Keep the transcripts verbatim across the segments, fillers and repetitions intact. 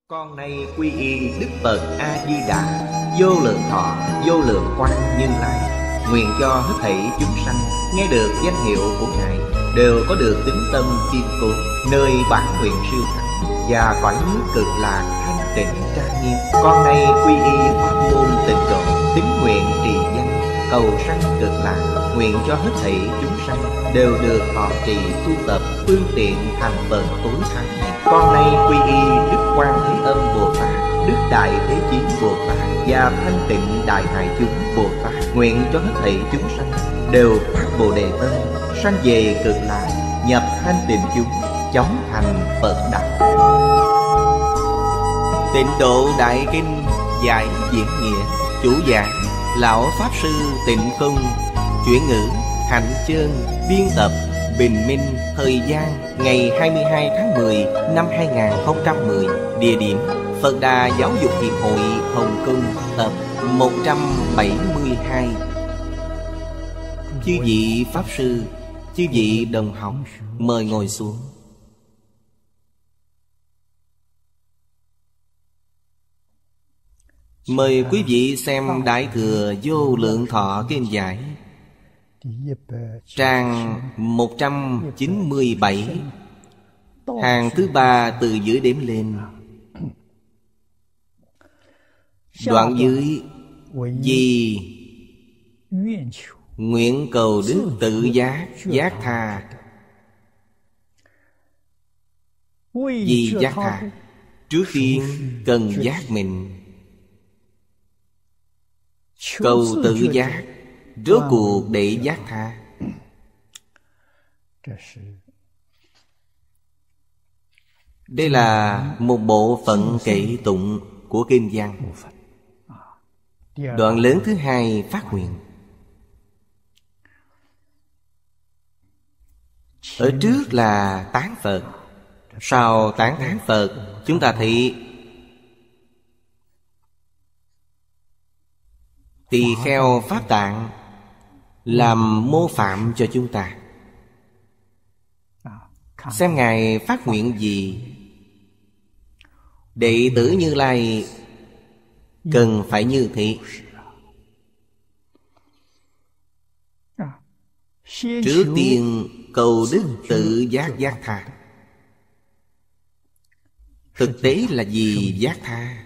Con nay quy y Đức Phật A Di Đà, vô lượng thọ vô lượng quang Như Lai. Nguyện cho hết thảy chúng sanh nghe được danh hiệu của Ngài đều có được tín tâm kiên cố, nơi bản nguyện siêu thắng và cõi nước cực lạc thanh tịnh trang nghiêm. Con nay quy y pháp môn tịnh độ, tín nguyện trì danh cầu sanh cực lạc. Nguyện cho hết thảy chúng sanh đều được thọ trì tu tập phương tiện thành Phật tối thắng này. Con nay quy y Đức Quan Thế Âm Bồ Tát, Đức Đại Thế Chí Bồ Tát và Thanh Tịnh Đại Hải Chúng Bồ Tát. Nguyện cho hết thảy chúng sanh đều phát bồ đề tâm, sanh về cực lạc, nhập thanh tịnh chúng, chóng thành Phật đạo. Tịnh Độ Đại Kinh giải diễn nghĩa. Chủ giảng Lão Pháp Sư Tịnh Không. Chuyển ngữ Hạnh Chơn. Biên tập Bình Minh. Thời gian ngày hai mươi hai tháng mười năm hai nghìn không trăm mười. Địa điểm Phật Đà Giáo dục Hiệp hội Hồng Kông. Tập một trăm bảy mươi hai. Chư vị Pháp Sư, chư vị đồng học, mời ngồi xuống. Mời quý vị xem Đại Thừa Vô Lượng Thọ Kinh Giải, trang một trăm chín mươi bảy, hàng thứ ba từ dưới đếm lên. Đoạn dưới: vì nguyện cầu đức tự giác giác tha. Vì giác tha, trước tiên cần giác mình. Cầu tự giác, rốt cuộc để giác tha. Đây là một bộ phận kệ tụng của kinh văn. Đoạn lớn thứ hai phát nguyện. Ở trước là tán Phật, sau tán thán Phật, chúng ta thấy tỳ kheo Pháp Tạng làm mô phạm cho chúng ta. Xem Ngài phát nguyện gì. Đệ tử Như Lai cần phải như thế. Trước tiên cầu đức tự giác giác tha. Thực tế là vì giác tha,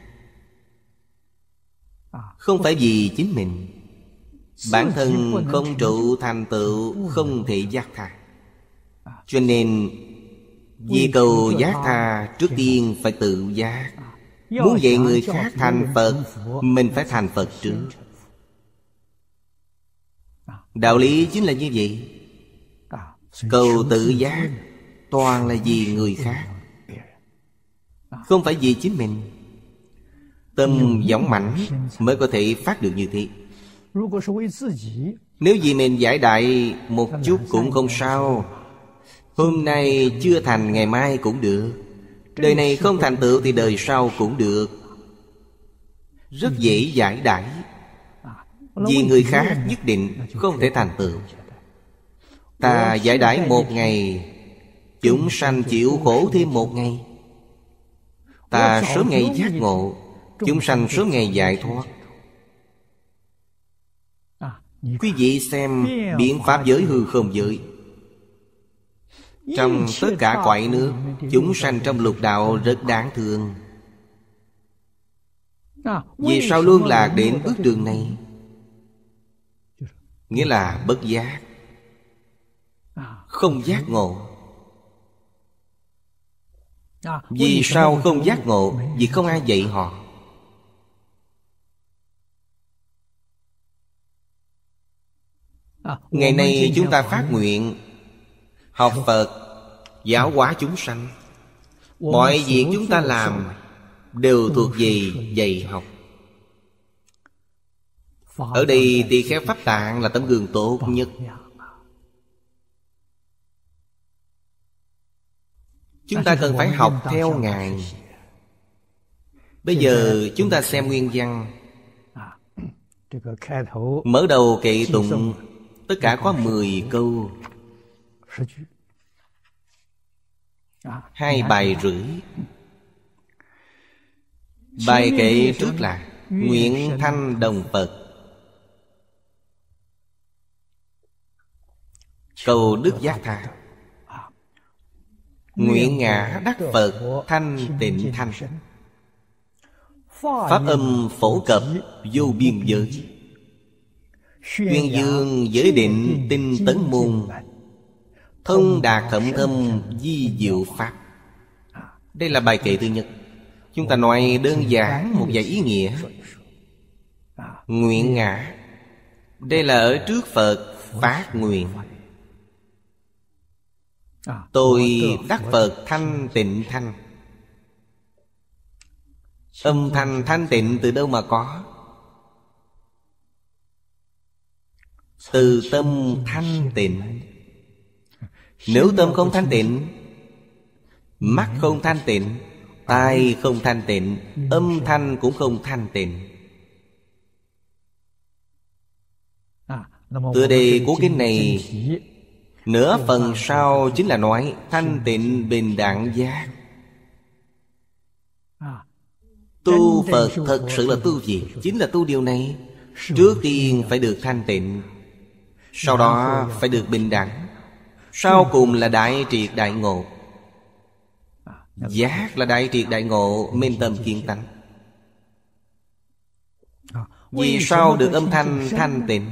không phải vì chính mình. Bản thân không trụ thành tựu, không thể giác tha. Cho nên vì cầu giác tha, trước tiên phải tự giác. Muốn dạy người khác thành Phật, mình phải thành Phật trước. Đạo lý chính là như vậy. Cầu tự giác toàn là vì người khác, không phải vì chính mình. Tâm dũng mãnh mới có thể phát được như thế. Nếu vì mình giải đại một chút cũng không sao. Hôm nay chưa thành, ngày mai cũng được. Đời này không thành tựu thì đời sau cũng được. Rất dễ giải đãi. Vì người khác nhất định không thể thành tựu. Ta giải đãi một ngày, chúng sanh chịu khổ thêm một ngày. Ta sớm ngày giác ngộ, chúng sanh sớm ngày giải thoát. Quý vị xem biến pháp giới hư không giới. Trong tất cả cõi nước, chúng sanh trong lục đạo rất đáng thương. Vì sao luôn lạc đến bước đường này? Nghĩa là bất giác, không giác ngộ. Vì sao không giác ngộ? Vì không ai dạy họ. Ngày nay chúng ta phát nguyện học Phật, giáo hóa chúng sanh. Mọi việc chúng ta làm đều thuộc về dạy học. Ở đây tỳ kheo Pháp Tạng là tấm gương tốt nhất. Chúng ta cần phải học theo Ngài. Bây giờ chúng ta xem nguyên văn. Mở đầu kệ tụng tất cả có mười câu, hai bài rưỡi. Bài kệ trước là nguyện thanh đồng Phật, cầu đức giác tha. Nguyện ngã đắc Phật thanh tịnh thanh, pháp âm phổ cập vô biên giới, tuyên dương giới định tinh tấn môn, thông đạt thậm thâm di diệu pháp. Đây là bài kệ thứ nhất. Chúng ta nói đơn giản một vài ý nghĩa. Nguyện ngã, đây là ở trước Phật phát nguyện, tôi đắc Phật thanh tịnh thanh. Âm thanh thanh tịnh từ đâu mà có? Từ tâm thanh tịnh. Nếu tâm không thanh tịnh, mắt không thanh tịnh, tai không thanh tịnh, âm thanh cũng không thanh tịnh. Từ đây của kinh này nửa phần sau chính là nói thanh tịnh bình đẳng giác. Tu Phật thật sự là tu gì? Chính là tu điều này. Trước tiên phải được thanh tịnh, sau đó phải được bình đẳng, sau cùng là đại triệt đại ngộ. Giác là đại triệt đại ngộ, minh tâm kiến tánh. Vì sao được âm thanh thanh tịnh?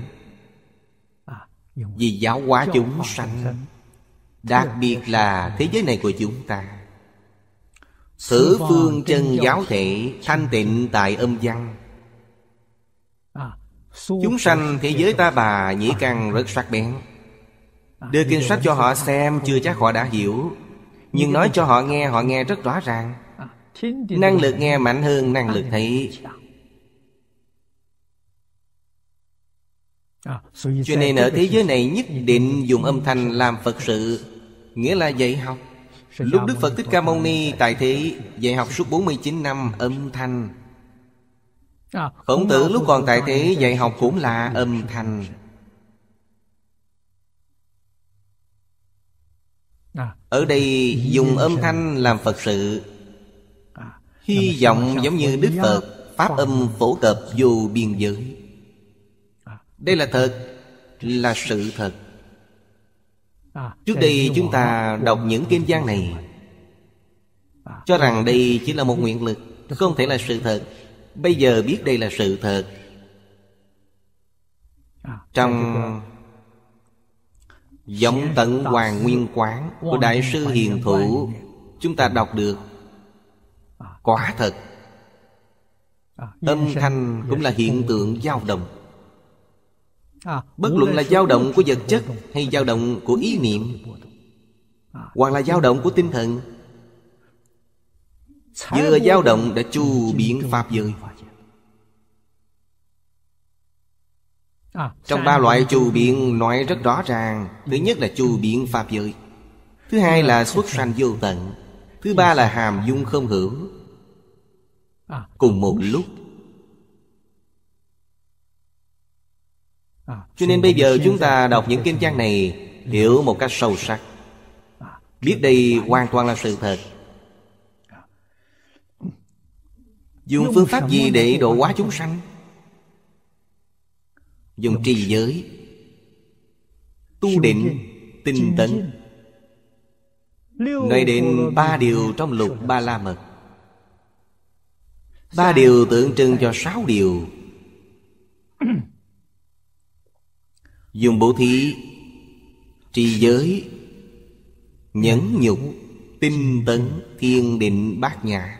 Vì giáo hóa chúng sanh, đặc biệt là thế giới này của chúng ta. Sử phương chân giáo thể thanh tịnh tại âm văn. Chúng sanh thế giới ta bà nhĩ căn rất sắc bén. Đưa kinh sách cho họ xem chưa chắc họ đã hiểu, nhưng nói cho họ nghe, họ nghe rất rõ ràng. Năng lực nghe mạnh hơn năng lực thấy. Cho nên ở thế giới này nhất định dùng âm thanh làm Phật sự, nghĩa là dạy học. Lúc Đức Phật Thích Ca Mâu Ni tại thế dạy học suốt bốn mươi chín năm âm thanh. Khổng Tử lúc còn tại thế dạy học cũng là âm thanh. Ở đây dùng âm thanh làm Phật sự, hy vọng giống như Đức Phật pháp âm phổ cập vô biên giới. Đây là thật, là sự thật. Trước đây chúng ta đọc những kinh văn này, cho rằng đây chỉ là một nguyện lực, không thể là sự thật. Bây giờ biết đây là sự thật. Trong Vọng Tận Hoàng Nguyên Quán của Đại sư Hiền Thủ, chúng ta đọc được quả thật âm thanh cũng là hiện tượng dao động. Bất luận là dao động của vật chất hay dao động của ý niệm, hoặc là dao động của tinh thần, vừa dao động đã chu biến pháp giới. Trong ba loại chu biến nói rất rõ ràng. Thứ nhất là chu biến pháp giới, thứ hai là xuất sanh vô tận, thứ ba là hàm dung không hữu. Cùng một lúc. Cho nên bây giờ chúng ta đọc những kinh văn này, hiểu một cách sâu sắc, biết đây hoàn toàn là sự thật. Dùng phương pháp gì để độ hóa chúng sanh? Dùng trì giới, tu định, tinh tấn. Nói đến ba điều trong Lục Ba La Mật. Ba điều tượng trưng cho sáu điều. Dùng bố thí, trì giới, nhẫn nhục, tinh tấn, thiền định, bát nhã.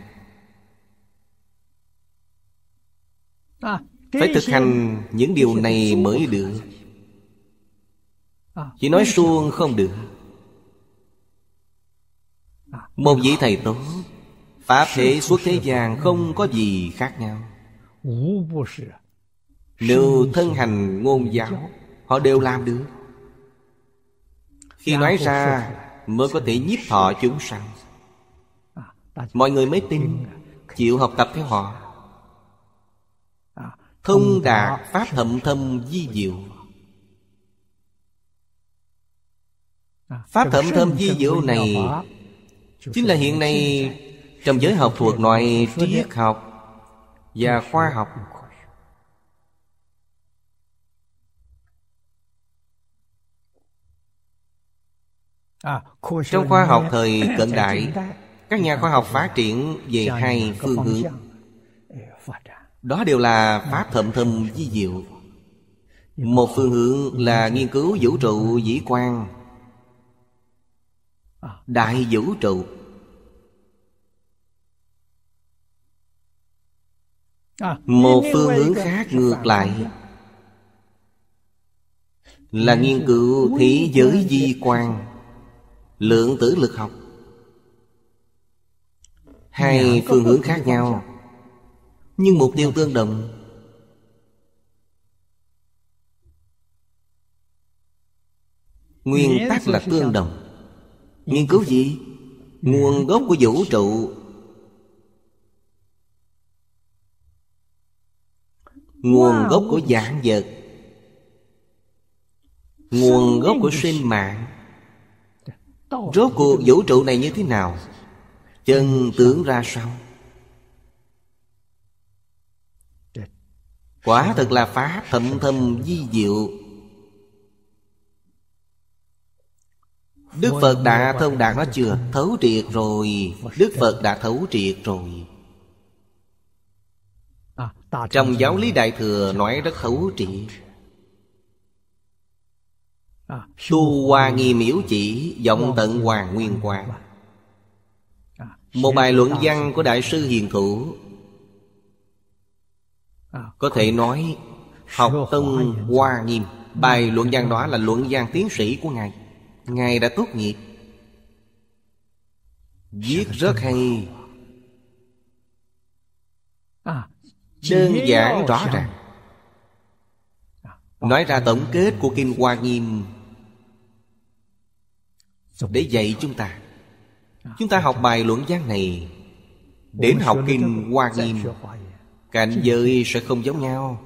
Phải thực hành những điều này mới được. Chỉ nói suông không được. Một vị thầy tốt, pháp thể xuất thế gian không có gì khác nhau. Nếu thân hành ngôn giáo, họ đều làm được. Khi nói ra mới có thể nhiếp thọ chúng sanh. Mọi người mới tin, chịu học tập theo họ. Thông đạt pháp thậm thâm di diệu. Pháp thậm thâm di diệu này chính là hiện nay trong giới học thuật nói triết học, và khoa học. Trong khoa học thời cận đại, các nhà khoa học phát triển về hai phương hướng. Đó đều là pháp thậm thâm vi diệu. Một phương hướng là nghiên cứu vũ trụ vĩ quan, đại vũ trụ. Một phương hướng khác ngược lại là nghiên cứu thế giới vi quan, lượng tử lực học. Hai phương hướng khác nhau nhưng mục tiêu tương đồng. Nguyên tắc là tương đồng. Nghiên cứu gì? Nguồn gốc của vũ trụ, nguồn gốc của vạn vật, nguồn gốc của sinh mạng. Rốt cuộc vũ trụ này như thế nào? Chân tướng ra sao? Quả thật là pháp thậm thâm vi diệu. Đức Phật đã thông đạt nó chưa? Thấu triệt rồi. Đức Phật đã thấu triệt rồi. Trong giáo lý Đại Thừa nói rất thấu triệt. Tu Hoa Nghiêm Miễu Chỉ, vọng tận Hoàng Nguyên Quang. Một bài luận văn của Đại sư Hiền Thủ có thể nói học tông Hoa Nghiêm. Bài luận văn đó là luận văn tiến sĩ của Ngài. Ngài đã tốt nghiệp, viết rất hay, đơn giản rõ ràng, nói ra tổng kết của Kinh Hoa Nghiêm để dạy chúng ta. Chúng ta học bài luận văn này đến học Kinh Hoa Nghiêm, cảnh giới sẽ không giống nhau.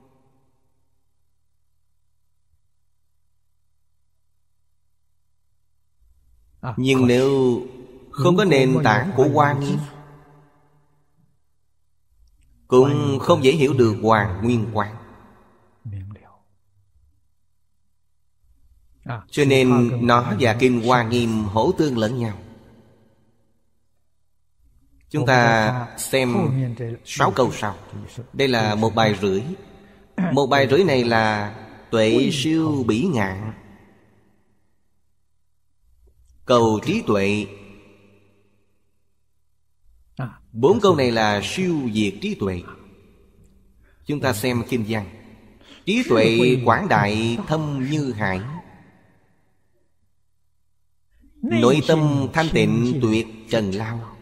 Nhưng nếu không có nền tảng của Hoa Nghiêm, cũng không dễ hiểu được Hoàng Nguyên Quang. Cho nên nó và Kinh Hoa Nghiêm hỗ tương lẫn nhau. Chúng ta xem sáu câu sau. Đây là một bài rưỡi. Một bài rưỡi này là tuệ siêu bỉ ngạn. Cầu trí tuệ. Bốn câu này là siêu việt trí tuệ. Chúng ta xem kinh văn. Trí tuệ quảng đại thâm như hải, nội tâm thanh tịnh tuyệt trần lao,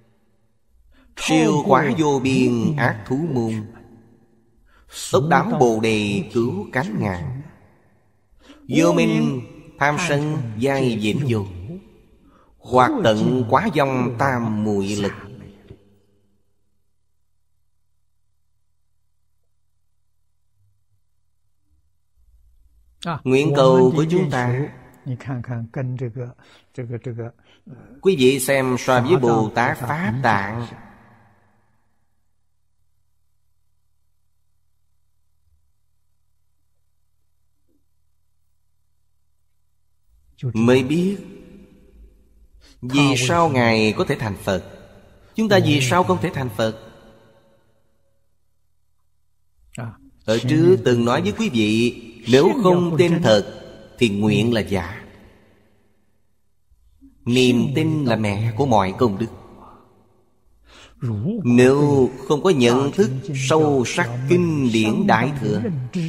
siêu quả vô biên ác thú môn, tốc đáo bồ đề cứu cánh ngạn, vô minh tham sân giai vĩnh vô, hoặc tận quá vong tam muội lực. Nguyện cầu của chúng ta, quý vị xem so với Bồ Tát Pháp Tạng, mới biết vì sao Ngài có thể thành Phật, chúng ta vì sao không thể thành Phật. Ở trước từng nói với quý vị, nếu không tin thật thì nguyện là giả. Niềm tin là mẹ của mọi công đức. Nếu không có nhận thức sâu sắc kinh điển Đại Thừa,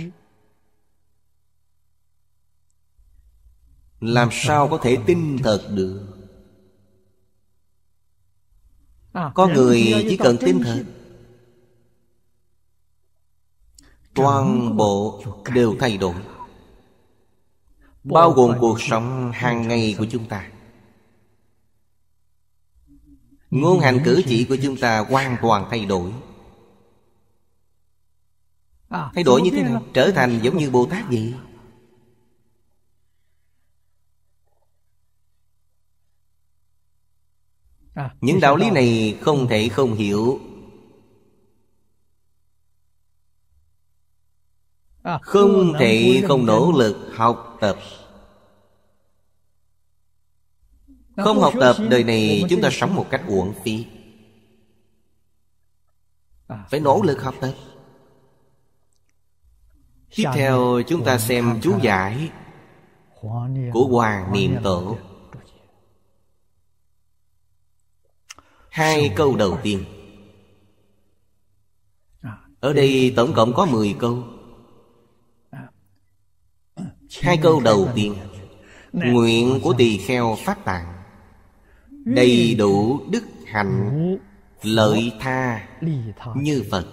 làm sao có thể tin thật được? Có người chỉ cần tin thật, toàn bộ đều thay đổi, bao gồm cuộc sống hàng ngày của chúng ta. Ngôn hành cử chỉ của chúng ta hoàn toàn thay đổi. Thay đổi như thế nào? Trở thành giống như Bồ Tát vậy. Những đạo lý này không thể không hiểu. không thể không nỗ lực học tập. Không học tập, đời này chúng ta sống một cách uổng phí. Phải nỗ lực học tập. Tiếp theo chúng ta xem chú giải của Hoàng Niệm Tổ. Hai câu đầu tiên. Ở đây tổng cộng có mười câu. Hai câu đầu tiên: nguyện của tỳ kheo Pháp Tạng đầy đủ đức hạnh lợi tha như Phật.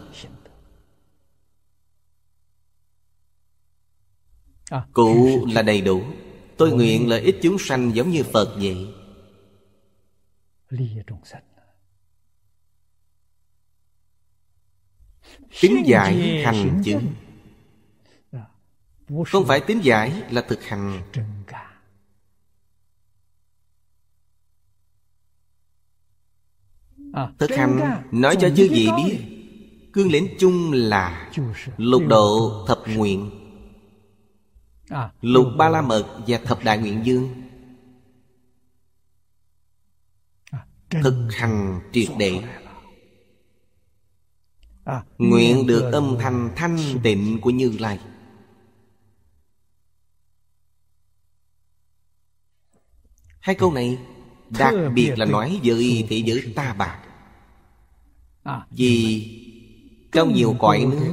Cụ là đầy đủ. Tôi nguyện lợi ích chúng sanh giống như Phật vậy. Tín giải hành chứng. Không phải tín giải là thực hành. Thực hành nói cho chư vị biết, cương lĩnh chung là lục độ thập nguyện, lục ba la mật và thập đại nguyện dương. Thực hành triệt để, nguyện được âm thanh thanh tịnh của Như Lai. Hai câu này đặc biệt là nói với thế giới ta bà. Vì trong nhiều cõi nước,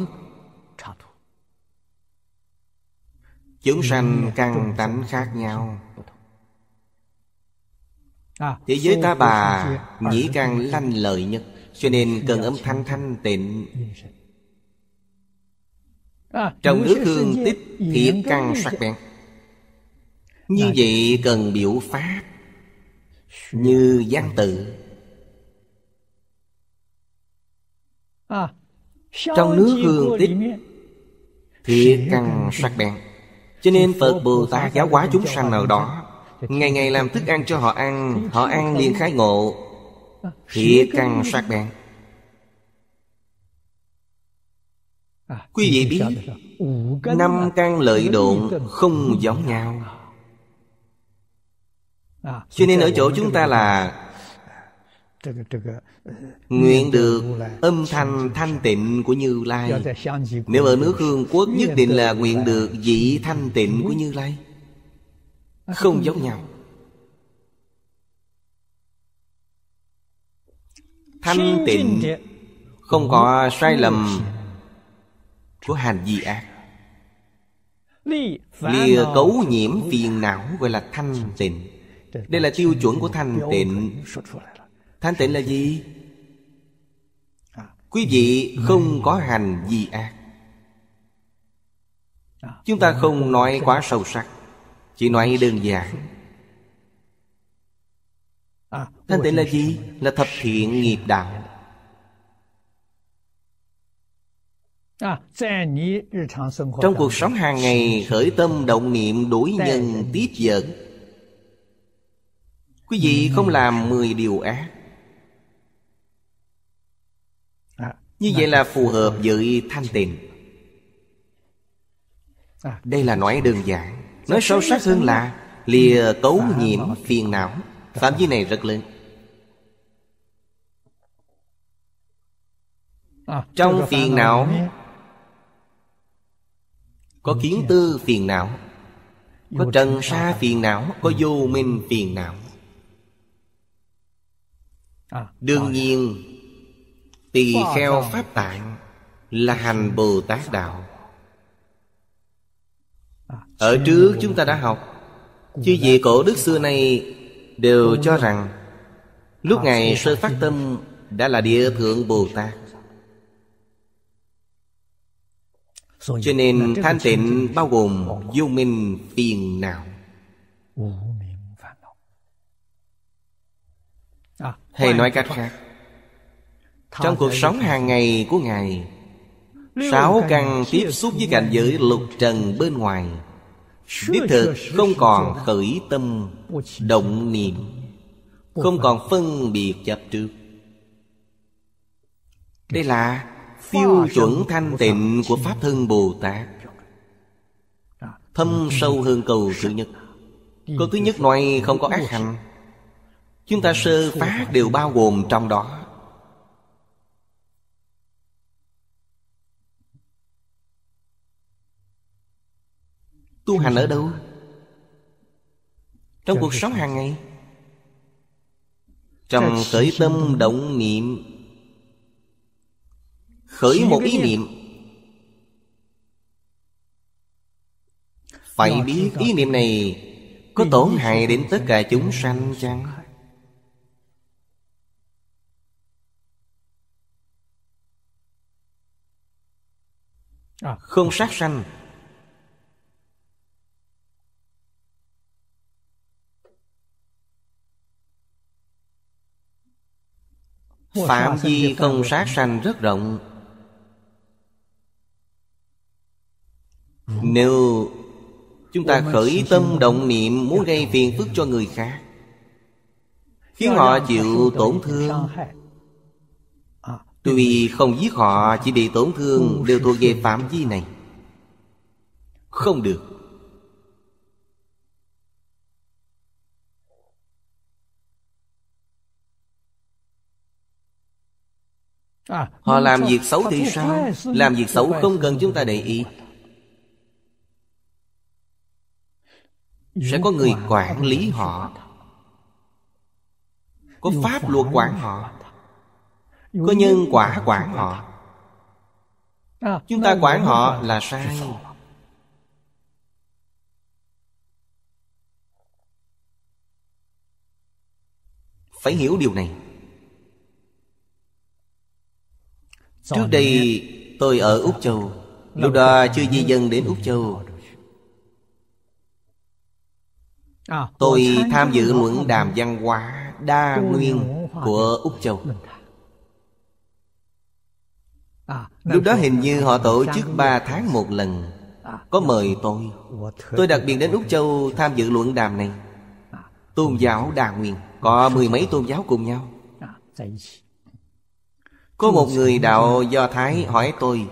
chúng sanh căn tánh khác nhau. Thế giới ta bà nhĩ căn lanh lợi nhất, cho nên cần âm thanh thanh tịnh. Trong nước hương tích thiệt căn sắc bén. Như vậy cần biểu pháp như văn tự. Trong nước hương tích thiệt căn sắc bén, cho nên Phật Bồ Tát giáo hóa chúng sanh ở đó, ngày ngày làm thức ăn cho họ ăn. Họ ăn liền khai ngộ, thiệt căn sắc bén. Quý vị biết năm căn lợi độn không giống nhau, cho nên ở chỗ chúng ta là nguyện được âm thanh thanh tịnh của Như Lai. Nếu ở nước Hương Quốc nhất định là nguyện được vị thanh tịnh của Như Lai. Không giống nhau. Thanh tịnh không có sai lầm của hành vi ác. Lìa cấu nhiễm phiền não gọi là thanh tịnh. Đây là tiêu chuẩn của thanh tịnh. Thanh tịnh là gì? Quý vị không có hành vi ác. Chúng ta không nói quá sâu sắc, chỉ nói đơn giản. Thanh tịnh là gì? Là thập thiện nghiệp đạo. Trong cuộc sống hàng ngày, khởi tâm động niệm đối nhân tiếp vật, quý vị không làm mười điều ác. Như vậy là phù hợp với thanh tịnh. Đây là nói đơn giản. Nói sâu sắc hơn là lìa cấu nhiễm phiền não. Phạm vi này rất lớn. Trong phiền não có kiến tư phiền não, có trần sa phiền não, có vô minh phiền não. Đương nhiên tỳ kheo Pháp Tạng là hành Bồ Tát đạo. Ở trước chúng ta đã học, chư vị cổ đức xưa nay đều cho rằng lúc Ngài sơ phát tâm đã là Địa Thượng Bồ Tát. Cho nên thanh tịnh bao gồm vô minh phiền não. Hay nói cách khác, trong cuộc sống hàng ngày của Ngài, sáu căn tiếp xúc với cảnh giới lục trần bên ngoài, đích thực không còn khởi tâm động niệm, không còn phân biệt chấp trước. Đây là tiêu chuẩn thanh tịnh của Pháp Thân Bồ Tát. thâm sâu hơn câu thứ nhất. Câu thứ nhất nói không có ác hành, chúng ta sơ phát đều bao gồm trong đó. Tu hành ở đâu? Trong cuộc sống hàng ngày. Trong khởi tâm động niệm, khởi một ý niệm, phải biết ý niệm này có tổn hại đến tất cả chúng sanh chăng? Không sát sanh. Phạm vi không sát sanh rất rộng. Nếu chúng ta khởi tâm động niệm muốn gây phiền phức cho người khác, khiến họ chịu tổn thương, tuy không giết họ, chỉ bị tổn thương, đều thuộc về phạm vi này. Không được. Họ làm việc xấu thì sao? Làm việc xấu không cần chúng ta để ý. Sẽ có người quản lý họ, có pháp luật quản họ, có nhân quả quản họ. Chúng ta quản họ là sai. Phải hiểu điều này. Trước đây tôi ở Úc Châu. Lúc đó chưa di dân đến Úc Châu. Tôi tham dự luận đàm văn hóa đa nguyên của Úc Châu. Lúc đó hình như họ tổ chức ba tháng một lần, có mời tôi. Tôi đặc biệt đến Úc Châu tham dự luận đàm này. Tôn giáo đa nguyên, có mười mấy tôn giáo cùng nhau. Có một người đạo Do Thái hỏi tôi: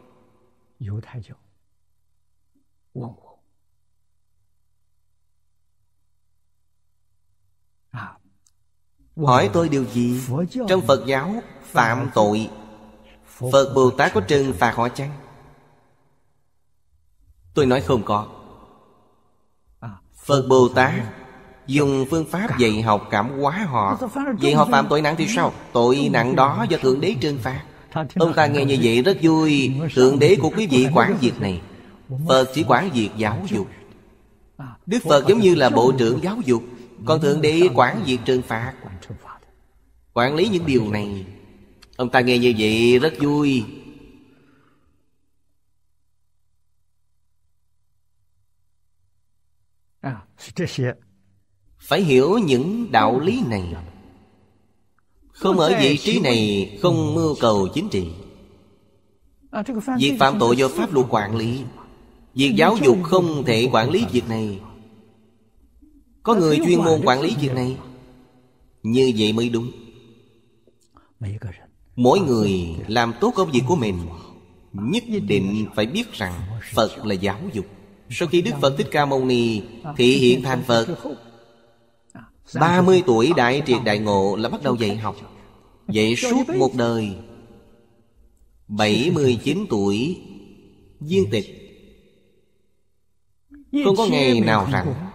hỏi tôi điều gì? Trong Phật giáo phạm tội, Phật Bồ Tát có trừng phạt họ chăng? Tôi nói không có. Phật Bồ Tát dùng phương pháp dạy học cảm hóa họ. Vậy họ phạm tội nặng thì sao? Tội nặng đó do Thượng Đế trừng phạt. Ông ta nghe như vậy rất vui. Thượng Đế của quý vị quản việc này, Phật chỉ quản việc giáo dục. Đức Phật giống như là bộ trưởng giáo dục, còn Thượng Đế quản việc trừng phạt, quản lý những điều này. Ông ta nghe như vậy rất vui. Phải hiểu những đạo lý này. Không ở vị trí này, không mưu cầu chính trị. Việc phạm tội do pháp luật quản lý. Việc giáo dục không thể quản lý việc này. Có người chuyên môn quản lý việc này. Như vậy mới đúng. Mỗi người làm tốt công việc của mình, nhất định phải biết rằng Phật là giáo dục. Sau khi Đức Phật Thích Ca Mâu Ni thị hiện thành Phật, ba mươi tuổi đại triệt đại ngộ là bắt đầu dạy học. Dạy suốt một đời. Bảy mươi chín tuổi viên tịch, không có ngày nào rảnh.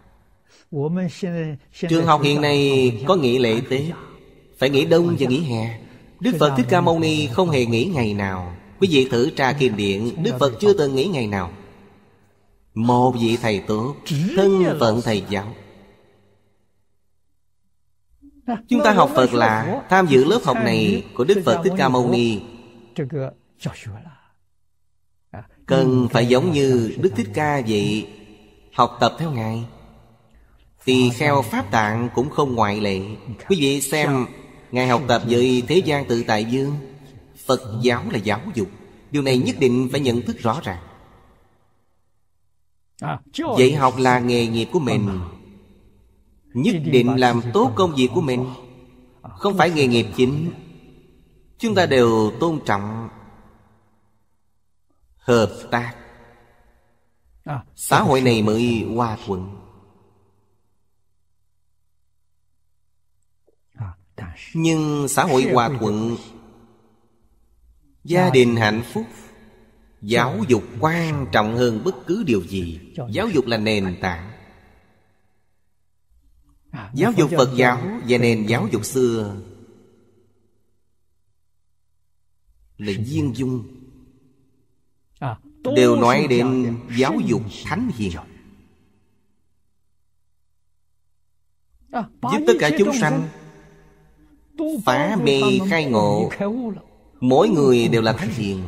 Trường học hiện nay có nghỉ lễ Tết, phải nghỉ đông và nghỉ hè. Đức Phật Thích Ca Mâu Ni không hề nghỉ ngày nào. Quý vị thử tra kinh điển, Đức Phật chưa từng nghỉ ngày nào. Một vị thầy tốt, thân phận thầy giáo. Chúng ta học Phật là tham dự lớp học này của Đức Phật Thích Ca Mâu Ni, cần phải giống như Đức Thích Ca vậy, học tập theo Ngài. Tỳ kheo Pháp Tạng cũng không ngoại lệ. Quý vị xem, Ngài học tập với Thế gian Tự Tại Dương. Phật giáo là giáo dục. Điều này nhất định phải nhận thức rõ ràng. Dạy học là nghề nghiệp của mình, nhất định làm tốt công việc của mình, không phải nghề nghiệp chính. Chúng ta đều tôn trọng hợp tác. xã hội này mới hòa thuận. Nhưng xã hội hòa thuận, gia đình hạnh phúc, giáo dục quan trọng hơn bất cứ điều gì. Giáo dục là nền tảng. Giáo dục Phật giáo và nền giáo dục xưa là viên dung, đều nói đến giáo dục thánh hiền, giúp tất cả chúng sanh phá mê khai ngộ. Mỗi người đều là thánh hiền.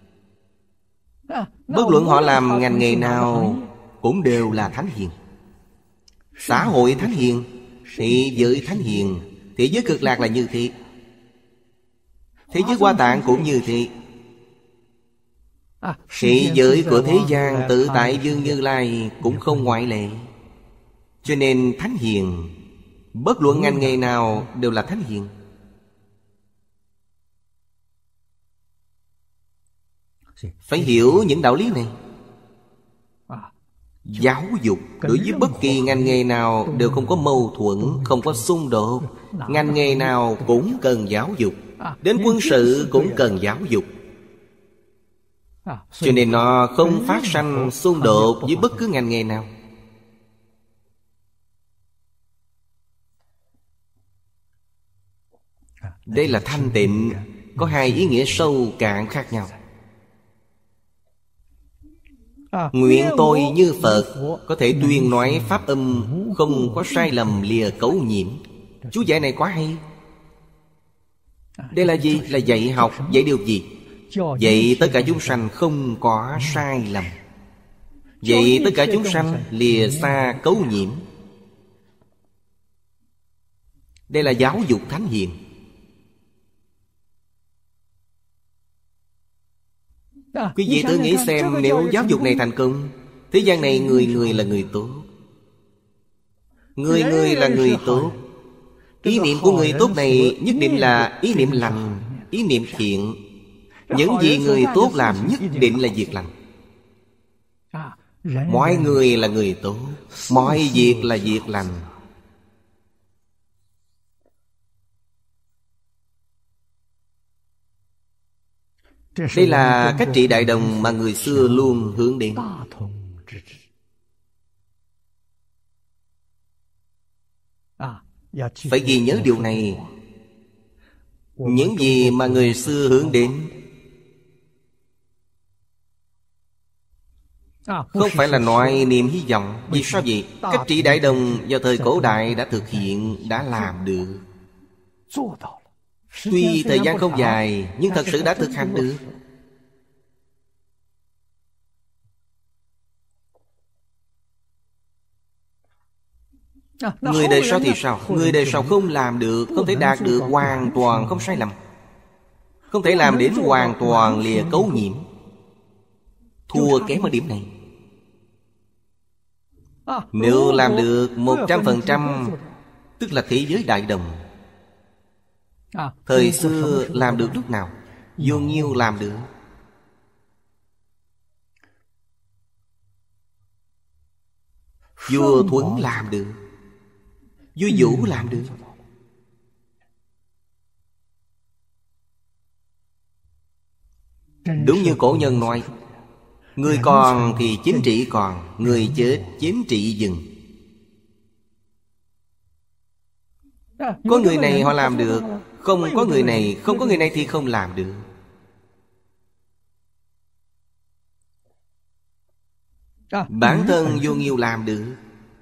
Bất luận họ làm ngành nghề nào cũng đều là thánh hiền. Xã hội thánh hiền, thế giới thánh hiền. Thế giới cực lạc là như thế, thế giới Hoa Tạng cũng như thế. Thế giới của thế gian tự tại Dương Như Lai cũng không ngoại lệ. Cho nên thánh hiền, bất luận ngành nghề nào đều là thánh hiền. Phải hiểu những đạo lý này. Giáo dục đối với bất kỳ ngành nghề nào đều không có mâu thuẫn, không có xung đột. Ngành nghề nào cũng cần giáo dục. Đến quân sự cũng cần giáo dục. Cho nên nó không phát sanh xung đột với bất cứ ngành nghề nào. Đây là thanh tịnh, có hai ý nghĩa sâu cạn khác nhau. Nguyện tôi như Phật, có thể tuyên nói pháp âm, không có sai lầm lìa cấu nhiễm. Chú giải này quá hay. Đây là gì? Là dạy học. Dạy điều gì? Dạy tất cả chúng sanh không có sai lầm. Dạy tất cả chúng sanh lìa xa cấu nhiễm. Đây là giáo dục thánh hiền. Quý vị thử nghĩ xem, nếu giáo dục này thành công, thế gian này người người là người tốt. Người người là người tốt. Ý niệm của người tốt này nhất định là ý niệm lành, ý niệm thiện. Những gì người tốt làm nhất định là việc lành. Mọi người là người tốt, mọi việc là việc lành. Đây là cách trị đại đồng mà người xưa luôn hướng đến. Phải ghi nhớ điều này. Những gì mà người xưa hướng đến không phải là nói niềm hy vọng. Vì sao vậy? Cách trị đại đồng vào thời cổ đại đã thực hiện, đã làm được. Tuy thời gian không dài, nhưng thật sự đã thực hành được. Người đời sau thì sao? Người đời sau không làm được, không thể đạt được hoàn toàn không sai lầm, không thể làm đến hoàn toàn lìa cấu nhiễm. Thua kém ở điểm này. Nếu làm được một trăm phần trăm, tức là thế giới đại đồng. Thời xưa làm được lúc nào? Vô Nghiêu làm được. Vua Thuấn làm được. Vua Vũ làm được. Đúng như cổ nhân nói, người còn thì chính trị còn, người chết chính trị dừng. Có người này họ làm được, không có người này, không có người này thì không làm được. Bản thân Vô Nghiêu làm được.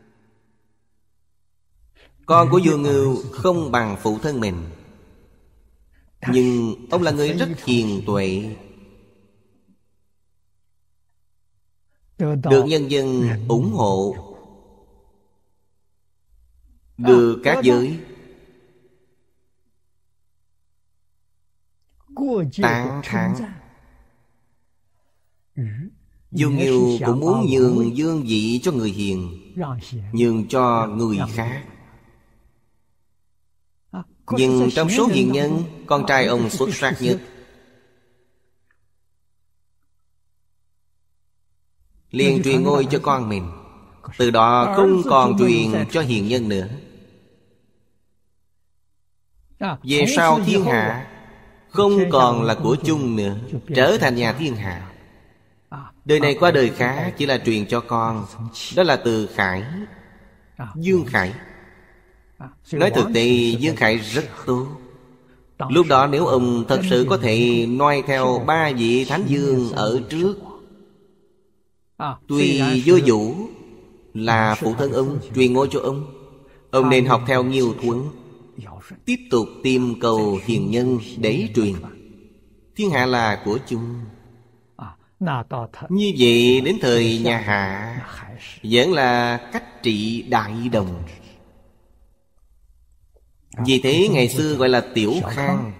Con của Vô Nghiêu không bằng phụ thân mình, nhưng ông là người rất hiền tuệ, được nhân dân ủng hộ, được các giới tán thán. Vô Nghiêu cũng muốn nhường dương vị cho người hiền, nhường cho người khác. Nhưng trong số hiền nhân, con trai ông xuất sắc nhất. liền truyền ngôi cho con mình. Từ đó không còn truyền cho hiền nhân nữa. Về sau thiên hạ không còn là của chung nữa, trở thành nhà thiên hạ. Đời này qua đời khác chỉ là truyền cho con. Đó là từ Khải, Dương Khải. Nói thực tế Dương Khải rất tốt. Lúc đó nếu ông thật sự có thể noi theo ba vị Thánh Dương ở trước, tuy Vô Vũ là phụ thân ông, truyền ngôi cho ông, ông nên học theo Nghiêu Thuấn, tiếp tục tìm cầu hiền nhân để truyền. Thiên hạ là của chung. Như vậy đến thời nhà Hạ vẫn là cách trị đại đồng. Vì thế ngày xưa gọi là Tiểu Khang,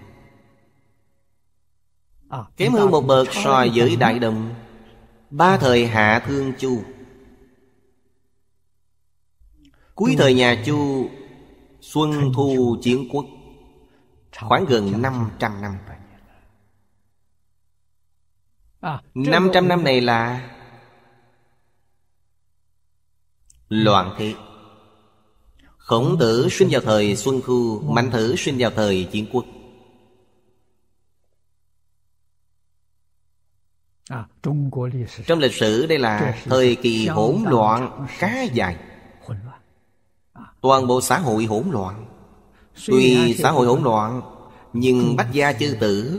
kém hơn một bậc so với đại đồng. Ba thời Hạ Thương Chu, cuối thời nhà Chu, Xuân Thu Chiến Quốc, khoảng gần năm trăm năm. Năm trăm năm này là loạn thế. Khổng Tử sinh vào thời Xuân Thu, Mạnh Tử sinh vào thời Chiến Quốc. Trong lịch sử đây là thời kỳ hỗn loạn khá dài. Toàn bộ xã hội hỗn loạn. Tuy xã hội hỗn loạn, nhưng bách gia chư tử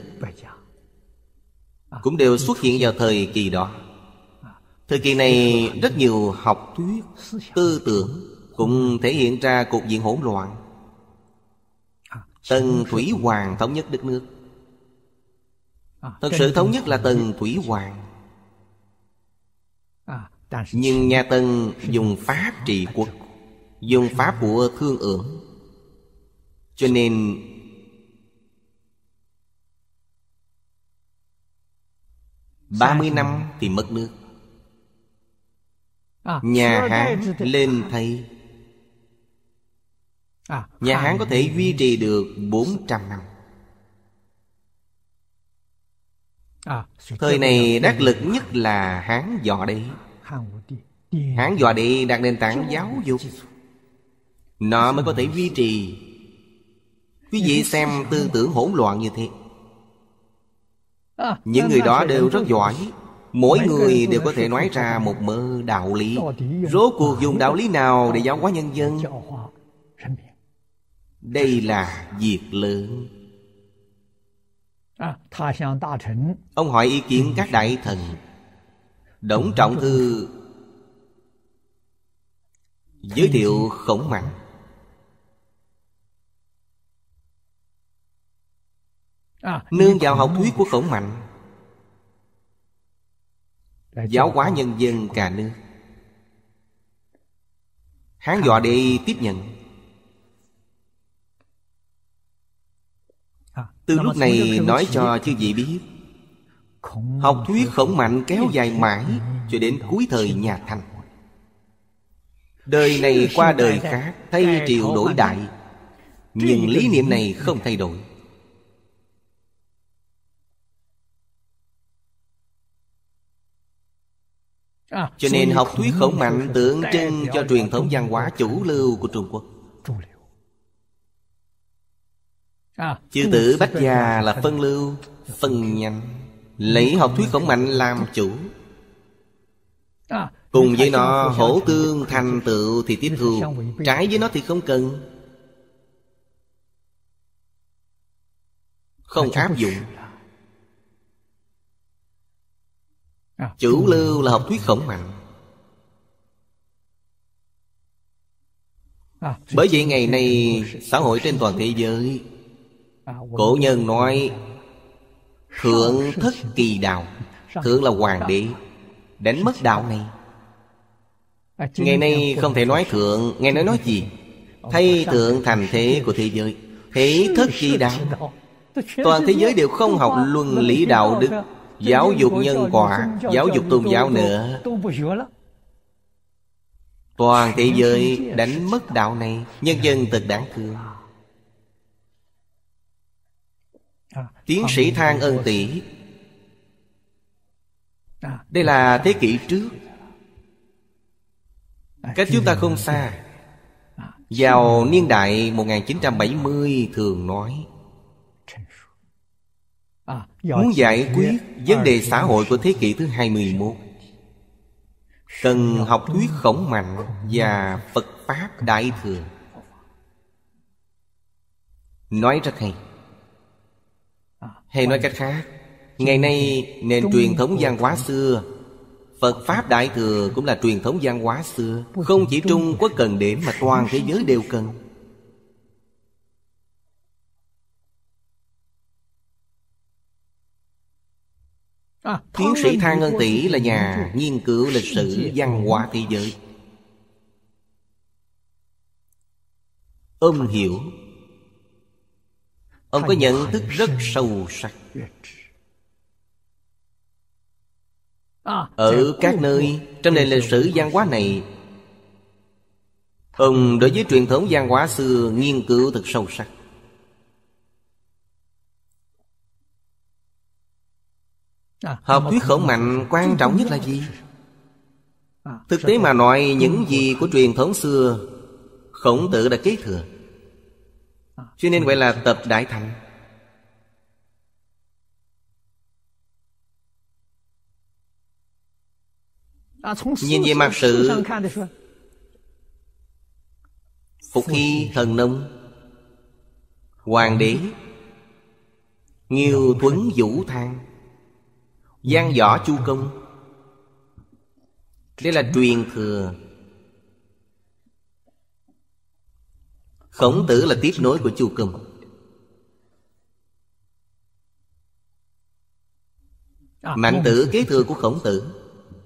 cũng đều xuất hiện vào thời kỳ đó. Thời kỳ này rất nhiều học thuyết, tư tưởng cũng thể hiện ra cục diện hỗn loạn. Tần Thủy Hoàng thống nhất đất nước. Thật sự thống nhất là Tần Thủy Hoàng. Nhưng nhà Tần dùng pháp trị quốc, dùng pháp của thương ưởng, cho nên ba mươi năm thì mất nước. Nhà Hán lên thay. Nhà Hán có thể duy trì được bốn trăm năm. Thời này đắc lực nhất là Hán Võ Đế. Hán Võ Đế đặt nền tảng giáo dục, nó mới có thể duy trì. Quý vị xem tư tưởng hỗn loạn như thế, những người đó đều rất giỏi. Mỗi người đều có thể nói ra một mớ đạo lý. Rốt cuộc dùng đạo lý nào để giáo hóa nhân dân? Đây là việc lớn. Ông hỏi ý kiến các đại thần. Đổng Trọng Thư giới thiệu Khổng Mạnh. Nương vào học thuyết của Khổng Mạnh, giáo hóa nhân dân cả nước. Hán Võ Đế tiếp nhận. Từ lúc này nói cho chư vị biết, học thuyết Khổng Mạnh kéo dài mãi cho đến cuối thời nhà Thanh. Đời này qua đời khác, thay triều đổi đại, nhưng lý niệm này không thay đổi. Cho nên học thuyết Khổng Mạnh tượng trưng cho truyền thống văn hóa chủ lưu của Trung Quốc. Chư tử bách gia là phân lưu, phân nhánh, lấy học thuyết Khổng Mạnh làm chủ. Cùng với nó hỗ tương thành tựu thì tiếp thu, trái với nó thì không cần, không áp dụng. Chủ lưu là học thuyết Khổng Mạnh. Bởi vậy ngày nay xã hội trên toàn thế giới, cổ nhân nói thượng thất kỳ đạo. Thượng là hoàng đế, đánh mất đạo này. Ngày nay không thể nói thượng, ngày nay nói gì? Thay thượng thành thế của thế giới. Thế thất kỳ đạo. Toàn thế giới đều không học luân lý đạo đức, giáo dục nhân quả, giáo dục tôn giáo nữa. Toàn thế giới đánh mất đạo này, nhân dân thật đáng thương. Tiến sĩ Thang Ân Tỷ, đây là thế kỷ trước, Cách chúng ta không xa. Vào niên đại một nghìn chín trăm bảy mươi thường nói muốn giải quyết vấn đề xã hội của thế kỷ thứ hai mươi mốt, cần học thuyết Khổng Mạnh và Phật Pháp Đại Thừa. Nói rất hay. Hay nói cách khác, ngày nay nền truyền thống văn hóa xưa, Phật Pháp Đại Thừa cũng là truyền thống văn hóa xưa. Không chỉ Trung Quốc cần đến mà toàn thế giới đều cần. Tiến sĩ Thang Ngân Tỷ là nhà nghiên cứu lịch sử văn hóa thế giới. Ông hiểu, ông có nhận thức rất sâu sắc. Ở các nơi trong nền lịch sử văn hóa này, ông đối với truyền thống văn hóa xưa nghiên cứu thật sâu sắc. Học thuyết Khổng Mạnh quan trọng nhất là gì? Thực tế mà nói, những gì của truyền thống xưa Khổng Tử đã kế thừa, cho nên gọi là tập Đại Thành. Nhìn về mặt sự, Phục Hy Thần Nông, Hoàng đế, Nghiêu Thuấn Vũ Thang, Giang Võ Chu Công, đây là truyền thừa. Khổng Tử là tiếp nối của Chu Công. Mạnh Tử kế thừa của Khổng Tử.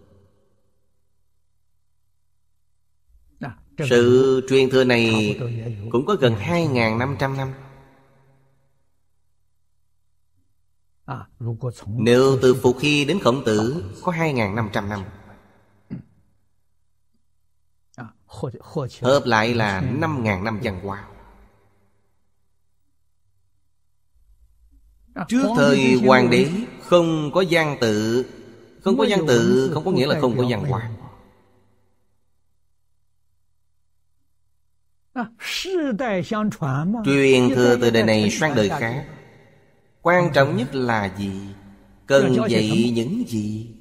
Sự truyền thừa này cũng có gần hai nghìn năm trăm năm. Nếu từ Phục Hy đến Khổng Tử có hai nghìn năm trăm năm, hợp lại là năm nghìn năm văn hóa. Trước thời Hoàng đế không có văn tự. Không có văn tự không có nghĩa là không có văn hóa. Truyền thừa từ đời này sang đời khác. Quan trọng nhất là gì? Cần dạy những gì?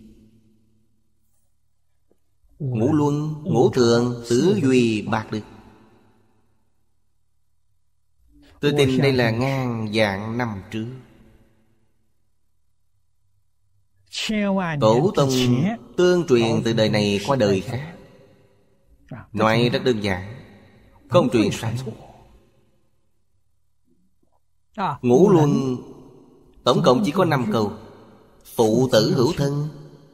Ngũ luân, ngũ thường, tứ duy, bạc đức. Tôi tin đây là ngàn vạn năm trước. Tổ tông tương truyền từ đời này qua đời khác. Nói rất đơn giản, không truyền sai. Ngũ luân tổng cộng chỉ có năm câu. Phụ tử hữu thân,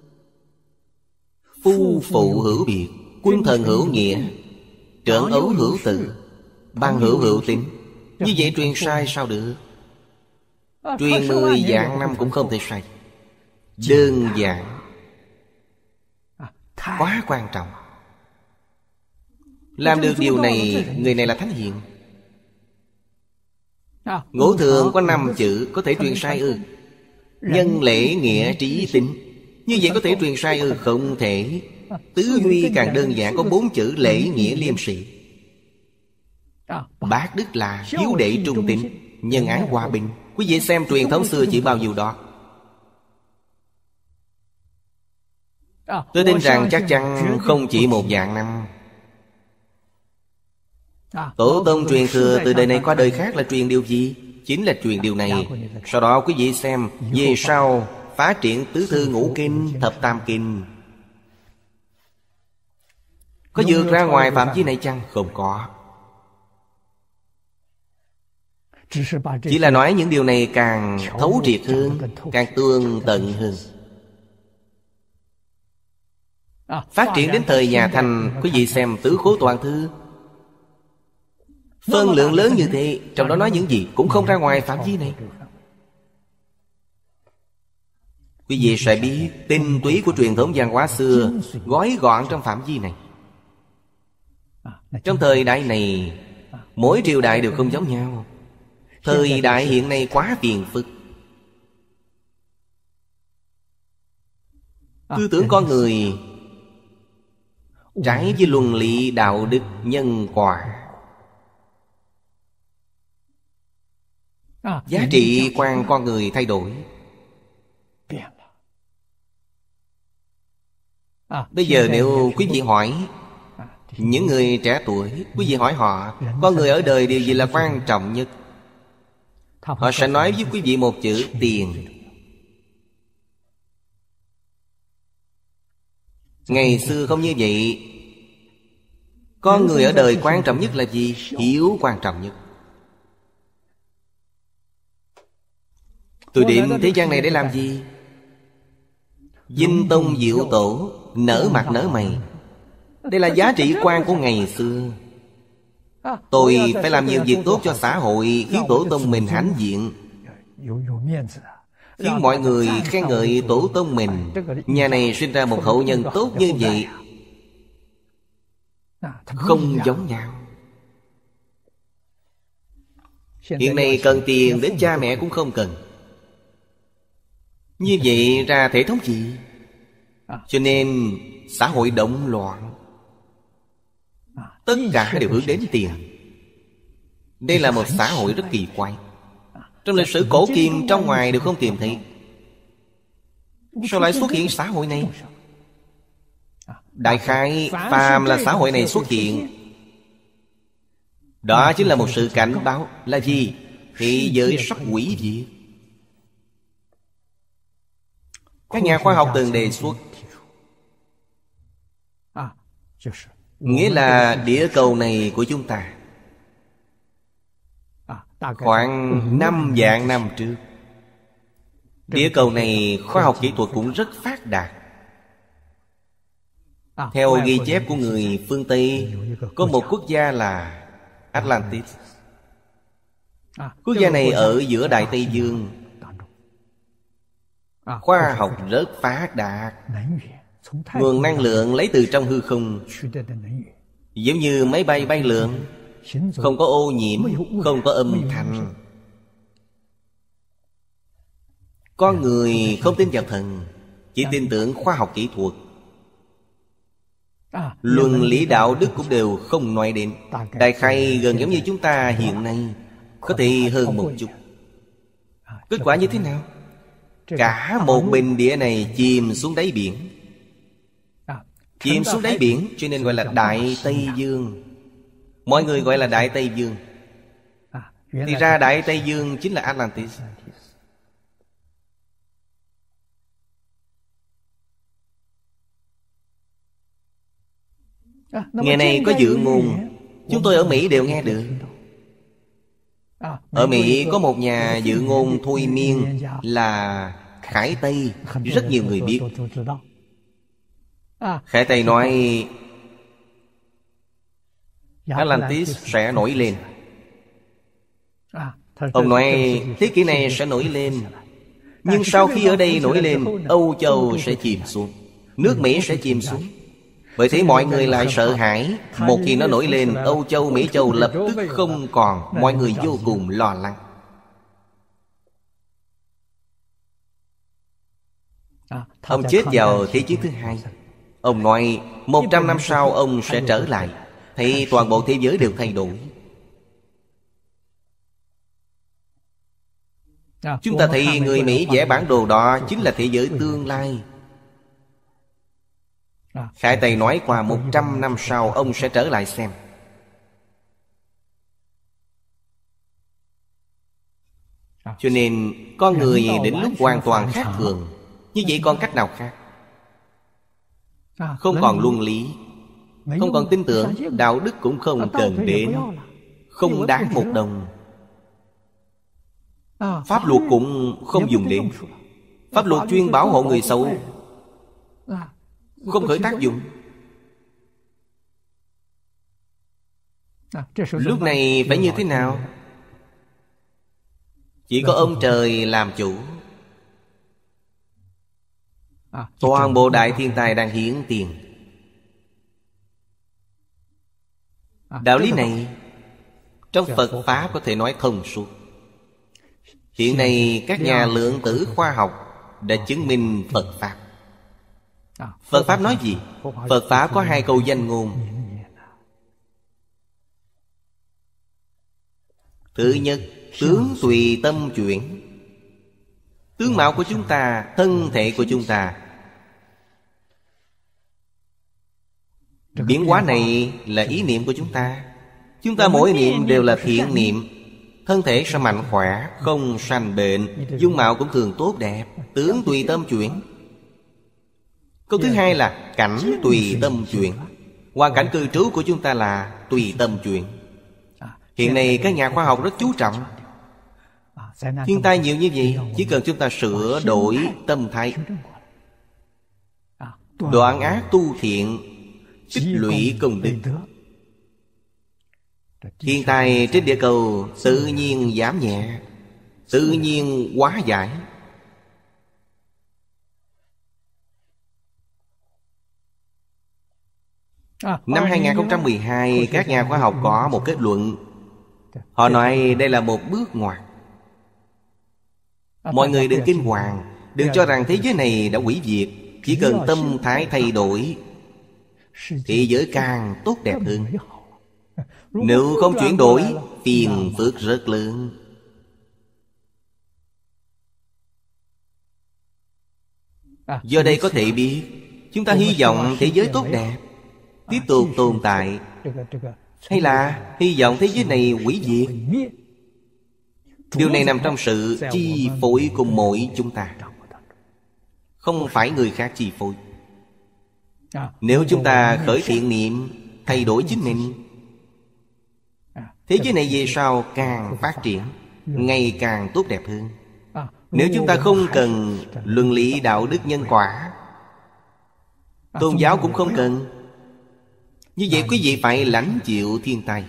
phu phụ hữu biệt, quân thần hữu nghĩa, trưởng ấu hữu tự, bang hữu hữu tín. Như vậy truyền sai sao được? Truyền mười vạn năm cũng không thể sai. Đơn giản, quá quan trọng. Làm được điều này, người này là thánh hiền. Ngũ thường có năm chữ, có thể truyền sai ư? Nhân lễ nghĩa trí tín, như vậy có thể truyền sai ư? Không thể. Tứ duy càng đơn giản, có bốn chữ lễ nghĩa liêm sĩ. Bác đức là hiếu đệ trung tín, nhân ái hòa bình. Quý vị xem truyền thống xưa chỉ bao nhiêu đó. Tôi tin rằng chắc chắn không chỉ một vạn năm. Tổ tông truyền thừa từ đời này qua đời khác là truyền điều gì? Chính là truyền điều này. Sau đó quý vị xem về sau phát triển tứ thư ngũ kinh, thập tam kinh. Có vượt ra ngoài phạm vi này chăng? Không có. Chỉ là nói những điều này càng thấu triệt hơn, càng tương tận hơn. Phát triển đến thời nhà Thanh, quý vị xem tứ khố toàn thư, phân lượng lớn như thế, trong đó nói những gì cũng không ra ngoài phạm vi này. Quý vị sẽ biết tinh túy của truyền thống văn hóa xưa gói gọn trong phạm vi này. Trong thời đại này, mỗi triều đại đều không giống nhau. Thời đại hiện nay quá phiền phức. Tư tưởng con người trái với luân lý đạo đức nhân quả. Giá trị quan con người thay đổi. Bây giờ nếu quý vị hỏi những người trẻ tuổi, quý vị hỏi họ con người ở đời điều gì là quan trọng nhất, họ sẽ nói với quý vị một chữ: tiền. Ngày xưa không như vậy. Con người ở đời quan trọng nhất là gì? Hiếu quan trọng nhất. Tôi đến thế gian này để làm gì? Vinh tông diệu tổ, nở mặt nở mày. Đây là giá trị quan của ngày xưa. Tôi phải làm nhiều việc tốt cho xã hội, khiến tổ tông mình hãnh diện, khiến mọi người khen ngợi tổ tông mình. Nhà này sinh ra một hậu nhân tốt như vậy. Không giống nhau. Hiện nay cần tiền đến cha mẹ cũng không cần. Như vậy ra thể thống trị. Cho nên xã hội động loạn. Tất cả đều hướng đến tiền. Đây là một xã hội rất kỳ quái. Trong lịch sử cổ kim trong ngoài đều không tìm thấy. Sao lại xuất hiện xã hội này? Đại khái phàm là xã hội này xuất hiện, đó chính là một sự cảnh báo. Là gì? Thế giới sắp hủy diệt. Các nhà khoa học từng đề xuất, nghĩa là địa cầu này của chúng ta khoảng năm vạn năm trước, địa cầu này khoa học kỹ thuật cũng rất phát đạt. Theo ghi chép của người phương Tây, có một quốc gia là Atlantis. Quốc gia này ở giữa Đại Tây Dương. Khoa học rất phát đạt. Nguồn năng lượng lấy từ trong hư không, giống như máy bay bay lượn, không có ô nhiễm, không có âm thanh. Con người không tin vào thần, chỉ tin tưởng khoa học kỹ thuật. Luân lý đạo đức cũng đều không nói đến. Đại khái gần giống như chúng ta hiện nay, có thể hơn một chút. Kết quả như thế nào? Cả một bình địa này chìm xuống đáy biển. Chìm xuống đáy biển cho nên gọi là Đại Tây Dương. Mọi người gọi là Đại Tây Dương. Thì ra Đại Tây Dương chính là Atlantis. Ngày nay có dự ngôn, chúng tôi ở Mỹ đều nghe được. Ở Mỹ có một nhà dự ngôn thôi miên là Khải Tây, rất nhiều người biết. Khải Tây nói Atlantis sẽ nổi lên. Ông nói thế kỷ này sẽ nổi lên. Nhưng sau khi ở đây nổi lên, Âu Châu sẽ chìm xuống, nước Mỹ sẽ chìm xuống. Bởi thế mọi người lại sợ hãi. Một khi nó nổi lên, Âu Châu, Mỹ Châu lập tức không còn. Mọi người vô cùng lo lắng. Ông chết vào Thế chiến thứ hai. Ông nói một trăm năm sau ông sẽ trở lại, thì toàn bộ thế giới đều thay đổi. Chúng ta thấy người Mỹ vẽ bản đồ đó chính là thế giới tương lai. Khải Tây nói qua một trăm năm sau ông sẽ trở lại xem. Cho nên con người đến lúc hoàn toàn khác thường. Như vậy còn cách nào khác? Không còn luân lý, không còn tin tưởng, đạo đức cũng không cần đến, không đáng một đồng. Pháp luật cũng không dùng đến. Pháp luật chuyên bảo hộ người xấu, không khởi tác dụng. Lúc này phải như thế nào? Chỉ có ông trời làm chủ. Toàn bộ đại thiên tài đang hiển tiền. Đạo lý này trong Phật Pháp có thể nói thông suốt. Hiện nay các nhà lượng tử khoa học đã chứng minh Phật Pháp. Phật Pháp nói gì? Phật Pháp có hai câu danh ngôn. Thứ nhất, tướng tùy tâm chuyển. Tướng mạo của chúng ta, thân thể của chúng ta, biến hóa này là ý niệm của chúng ta. Chúng ta mỗi niệm đều là thiện niệm. Thân thể sẽ mạnh khỏe, không sanh bệnh, dung mạo cũng thường tốt đẹp. Tướng tùy tâm chuyển. Câu thứ hai là cảnh tùy tâm chuyển. Hoàn cảnh cư trú của chúng ta là tùy tâm chuyển. Hiện nay các nhà khoa học rất chú trọng. Thiên tai nhiều như vậy, chỉ cần chúng ta sửa đổi tâm thái, đoạn ác tu thiện, tích lũy công đức, thiên tai trên địa cầu tự nhiên giảm nhẹ, tự nhiên hóa giải. Năm hai không một hai, các nhà khoa học có một kết luận. Họ nói đây là một bước ngoặt. Mọi người đừng kinh hoàng, đừng cho rằng thế giới này đã hủy diệt. Chỉ cần tâm thái thay đổi, thế giới càng tốt đẹp hơn. Nếu không chuyển đổi, phiền phức rất lớn. Do đây có thể biết, chúng ta hy vọng thế giới tốt đẹp, tiếp tục tồn tại, hay là hy vọng thế giới này hủy diệt. Điều này nằm trong sự chi phối của mỗi chúng ta, không phải người khác chi phối. Nếu chúng ta khởi thiện niệm, thay đổi chính mình, thế giới này về sau càng phát triển, ngày càng tốt đẹp hơn. Nếu chúng ta không cần luân lý đạo đức nhân quả, tôn giáo cũng không cần, như vậy quý vị phải lãnh chịu thiên tai,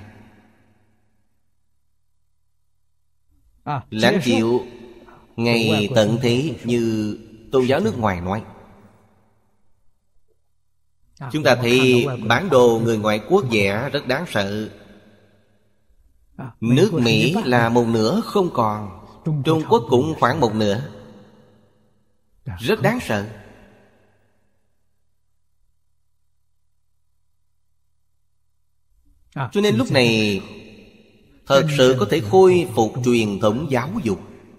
lãnh chịu ngày tận thế như tôn giáo nước ngoài nói. Chúng ta thấy bản đồ người ngoại quốc vẽ rất đáng sợ. Nước Mỹ là một nửa không còn, Trung Quốc cũng khoảng một nửa. Rất đáng sợ. Cho nên lúc này thật sự có thể khôi phục truyền thống giáo dục.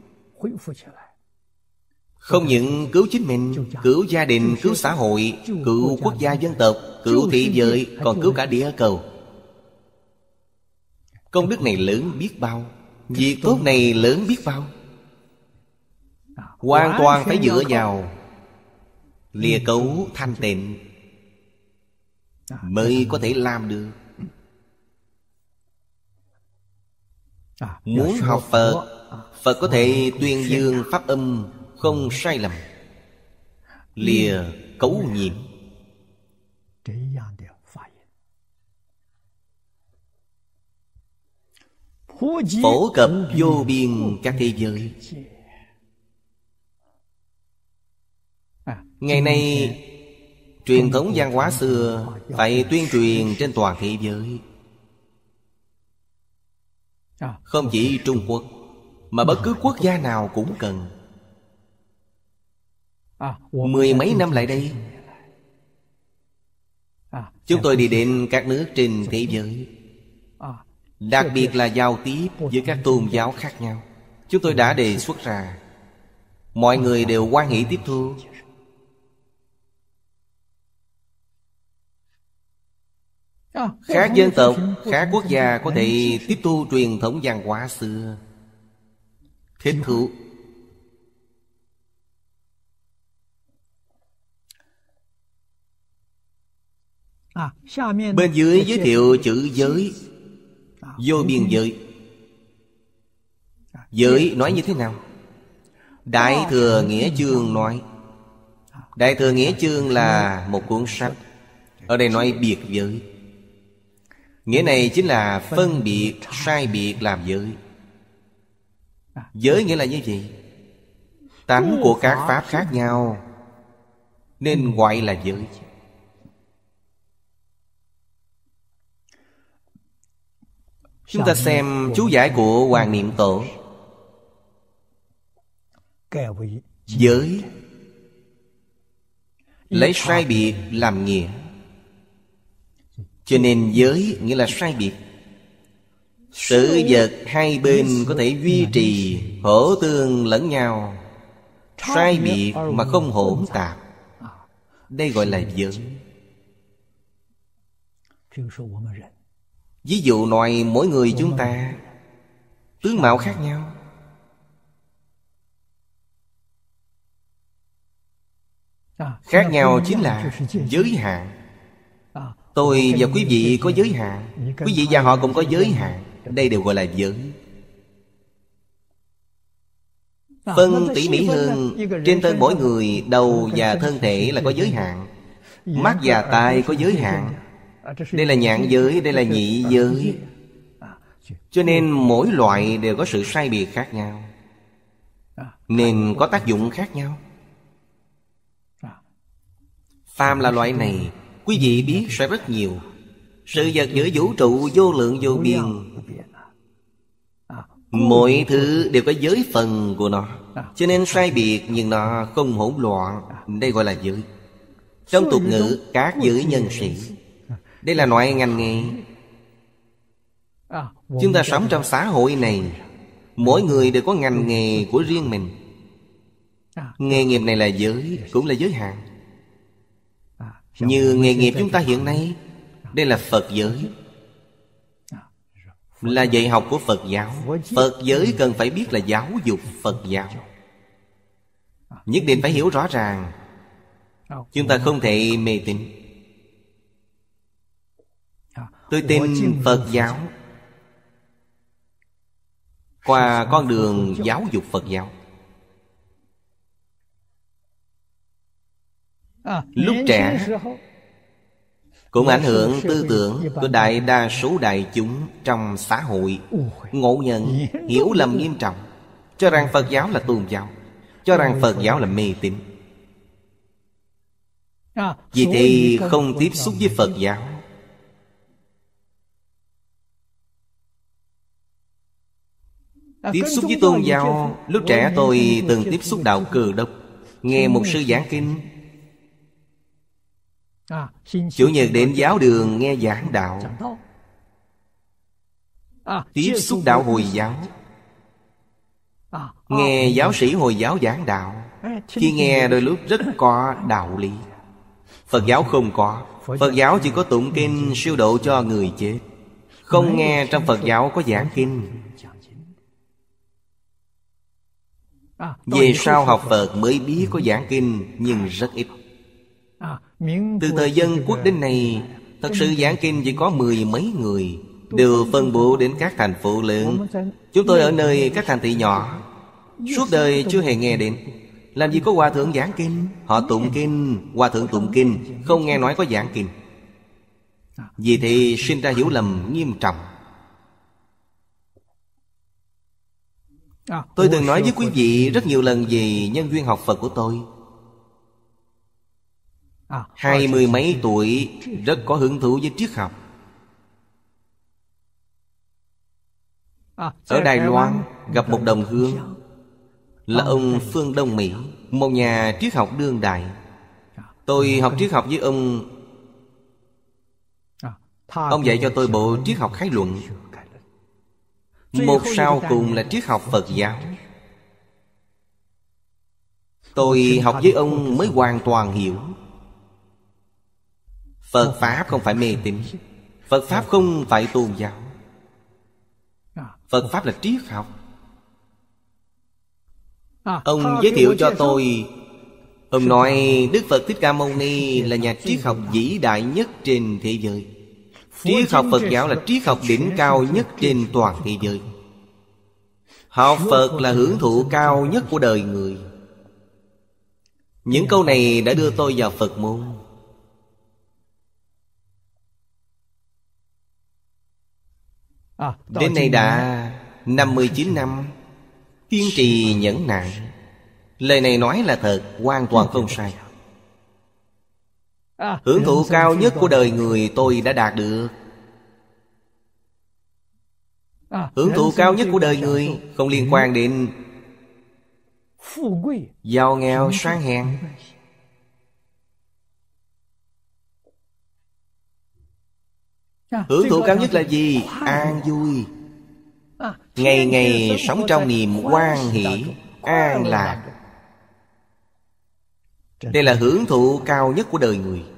Không những cứu chính mình, cứu gia đình, cứu xã hội, cứu quốc gia dân tộc, cứu thế giới, còn cứu cả địa cầu. Công đức này lớn biết bao, việc tốt này lớn biết bao. Hoàn toàn phải dựa vào lìa cấu thanh tịnh mới có thể làm được. Muốn học Phật, Phật có thể tuyên dương pháp âm không sai lầm, lìa cấu nhiễm. Phổ cập vô biên các thế giới. Ngày nay truyền thống văn hóa xưa phải tuyên truyền trên toàn thế giới. Không chỉ Trung Quốc, mà bất cứ quốc gia nào cũng cần. Mười mấy năm lại đây, chúng tôi đi đến các nước trên thế giới, đặc biệt là giao tiếp với các tôn giáo khác nhau. Chúng tôi đã đề xuất ra, mọi người đều hoan hỷ tiếp thu. Khác dân tộc, khác quốc gia có thể tiếp thu truyền thống văn hóa xưa, thích thú. Bên dưới giới thiệu chữ giới, vô biên giới. Giới nói như thế nào? Đại Thừa Nghĩa Chương nói. Đại Thừa Nghĩa Chương là một cuốn sách. Ở đây nói biệt giới. Nghĩa này chính là phân biệt, sai biệt làm giới. Giới nghĩa là như vậy. Tánh của các pháp khác nhau nên gọi là giới. Chúng ta xem chú giải của Hoàng Niệm Tổ. Giới lấy sai biệt làm nghĩa. Cho nên giới nghĩa là sai biệt. Sự vật hai bên có thể duy trì hỗ tương lẫn nhau, sai biệt mà không hỗn tạp. Đây gọi là giới. Ví dụ nói mỗi người chúng ta tướng mạo khác nhau, khác nhau chính là giới hạn. Tôi và quý vị có giới hạn, quý vị và họ cũng có giới hạn. Đây đều gọi là giới. Phân tỉ mỉ hơn, trên thân mỗi người, đầu và thân thể là có giới hạn. Mắt và tai có giới hạn. Đây là nhãn giới, đây là nhị giới. Cho nên mỗi loại đều có sự sai biệt khác nhau, nên có tác dụng khác nhau. Phàm là loại này, quý vị biết sẽ rất nhiều. Sự vật giữa vũ trụ vô lượng vô biên, mỗi thứ đều có giới phần của nó. Cho nên sai biệt nhưng nó không hỗn loạn. Đây gọi là giới. Trong tục ngữ, các giới nhân sĩ. Đây là loại ngành nghề. Chúng ta sống trong xã hội này, mỗi người đều có ngành nghề của riêng mình. Nghề nghiệp này là giới, cũng là giới hạn. Như nghề nghiệp chúng ta hiện nay, đây là Phật giới, là dạy học của Phật giáo. Phật giới cần phải biết là giáo dục Phật giáo. Nhất định phải hiểu rõ ràng. Chúng ta không thể mê tín. Tôi tin Phật giáo qua con đường giáo dục Phật giáo. Lúc trẻ cũng ảnh hưởng tư tưởng của đại đa số đại chúng trong xã hội. Ngộ nhận, hiểu lầm nghiêm trọng, cho rằng Phật giáo là tôn giáo, cho rằng Phật giáo là mê tín. Vì thế không tiếp xúc với Phật giáo. Tiếp xúc với tôn giáo. Lúc trẻ tôi từng tiếp xúc đạo Cơ Đốc, nghe một sư giảng kinh. Chủ nhật đến giáo đường nghe giảng đạo. Tiếp xúc đạo Hồi giáo, nghe giáo sĩ Hồi giáo giảng đạo. Khi nghe đôi lúc rất có đạo lý. Phật giáo không có. Phật giáo chỉ có tụng kinh siêu độ cho người chết. Không nghe trong Phật giáo có giảng kinh. Về sau học Phật mới biết có giảng kinh, nhưng rất ít. Từ thời Dân Quốc đến nay, thật sự giảng kinh chỉ có mười mấy người, đều phân bố đến các thành phố lớn. Chúng tôi ở nơi các thành thị nhỏ, suốt đời chưa hề nghe đến. Làm gì có hòa thượng giảng kinh. Họ tụng kinh, hòa thượng tụng kinh, không nghe nói có giảng kinh. Vì thế sinh ra hiểu lầm nghiêm trọng. Tôi từng nói với quý vị rất nhiều lần về nhân duyên học Phật của tôi. Hai mươi mấy tuổi rất có hứng thú với triết học. Ở Đài Loan gặp một đồng hương, là ông Phương Đông Mỹ, một nhà triết học đương đại. Tôi học triết học với ông. Ông dạy cho tôi bộ triết học khái luận. Một sau cùng là triết học Phật giáo. Tôi học với ông mới hoàn toàn hiểu. Phật Pháp không phải mê tín. Phật Pháp không phải tôn giáo. Phật Pháp là triết học. Ông giới thiệu cho tôi. Ông nói Đức Phật Thích Ca Mâu Ni là nhà triết học vĩ đại nhất trên thế giới. Triết học Phật giáo là triết học đỉnh cao nhất trên toàn thế giới. Học Phật là hưởng thụ cao nhất của đời người. Những câu này đã đưa tôi vào Phật môn. Đến nay đã năm mươi chín năm kiên trì nhẫn nại. Lời này nói là thật, hoàn toàn không sai. Hưởng thụ cao nhất của đời người tôi đã đạt được. Hưởng thụ cao nhất của đời người không liên quan đến giàu nghèo sang hèn. Hưởng thụ cao nhất là gì? An vui. Ngày ngày sống trong niềm hoan hỷ, an lạc. Đây là hưởng thụ cao nhất của đời người.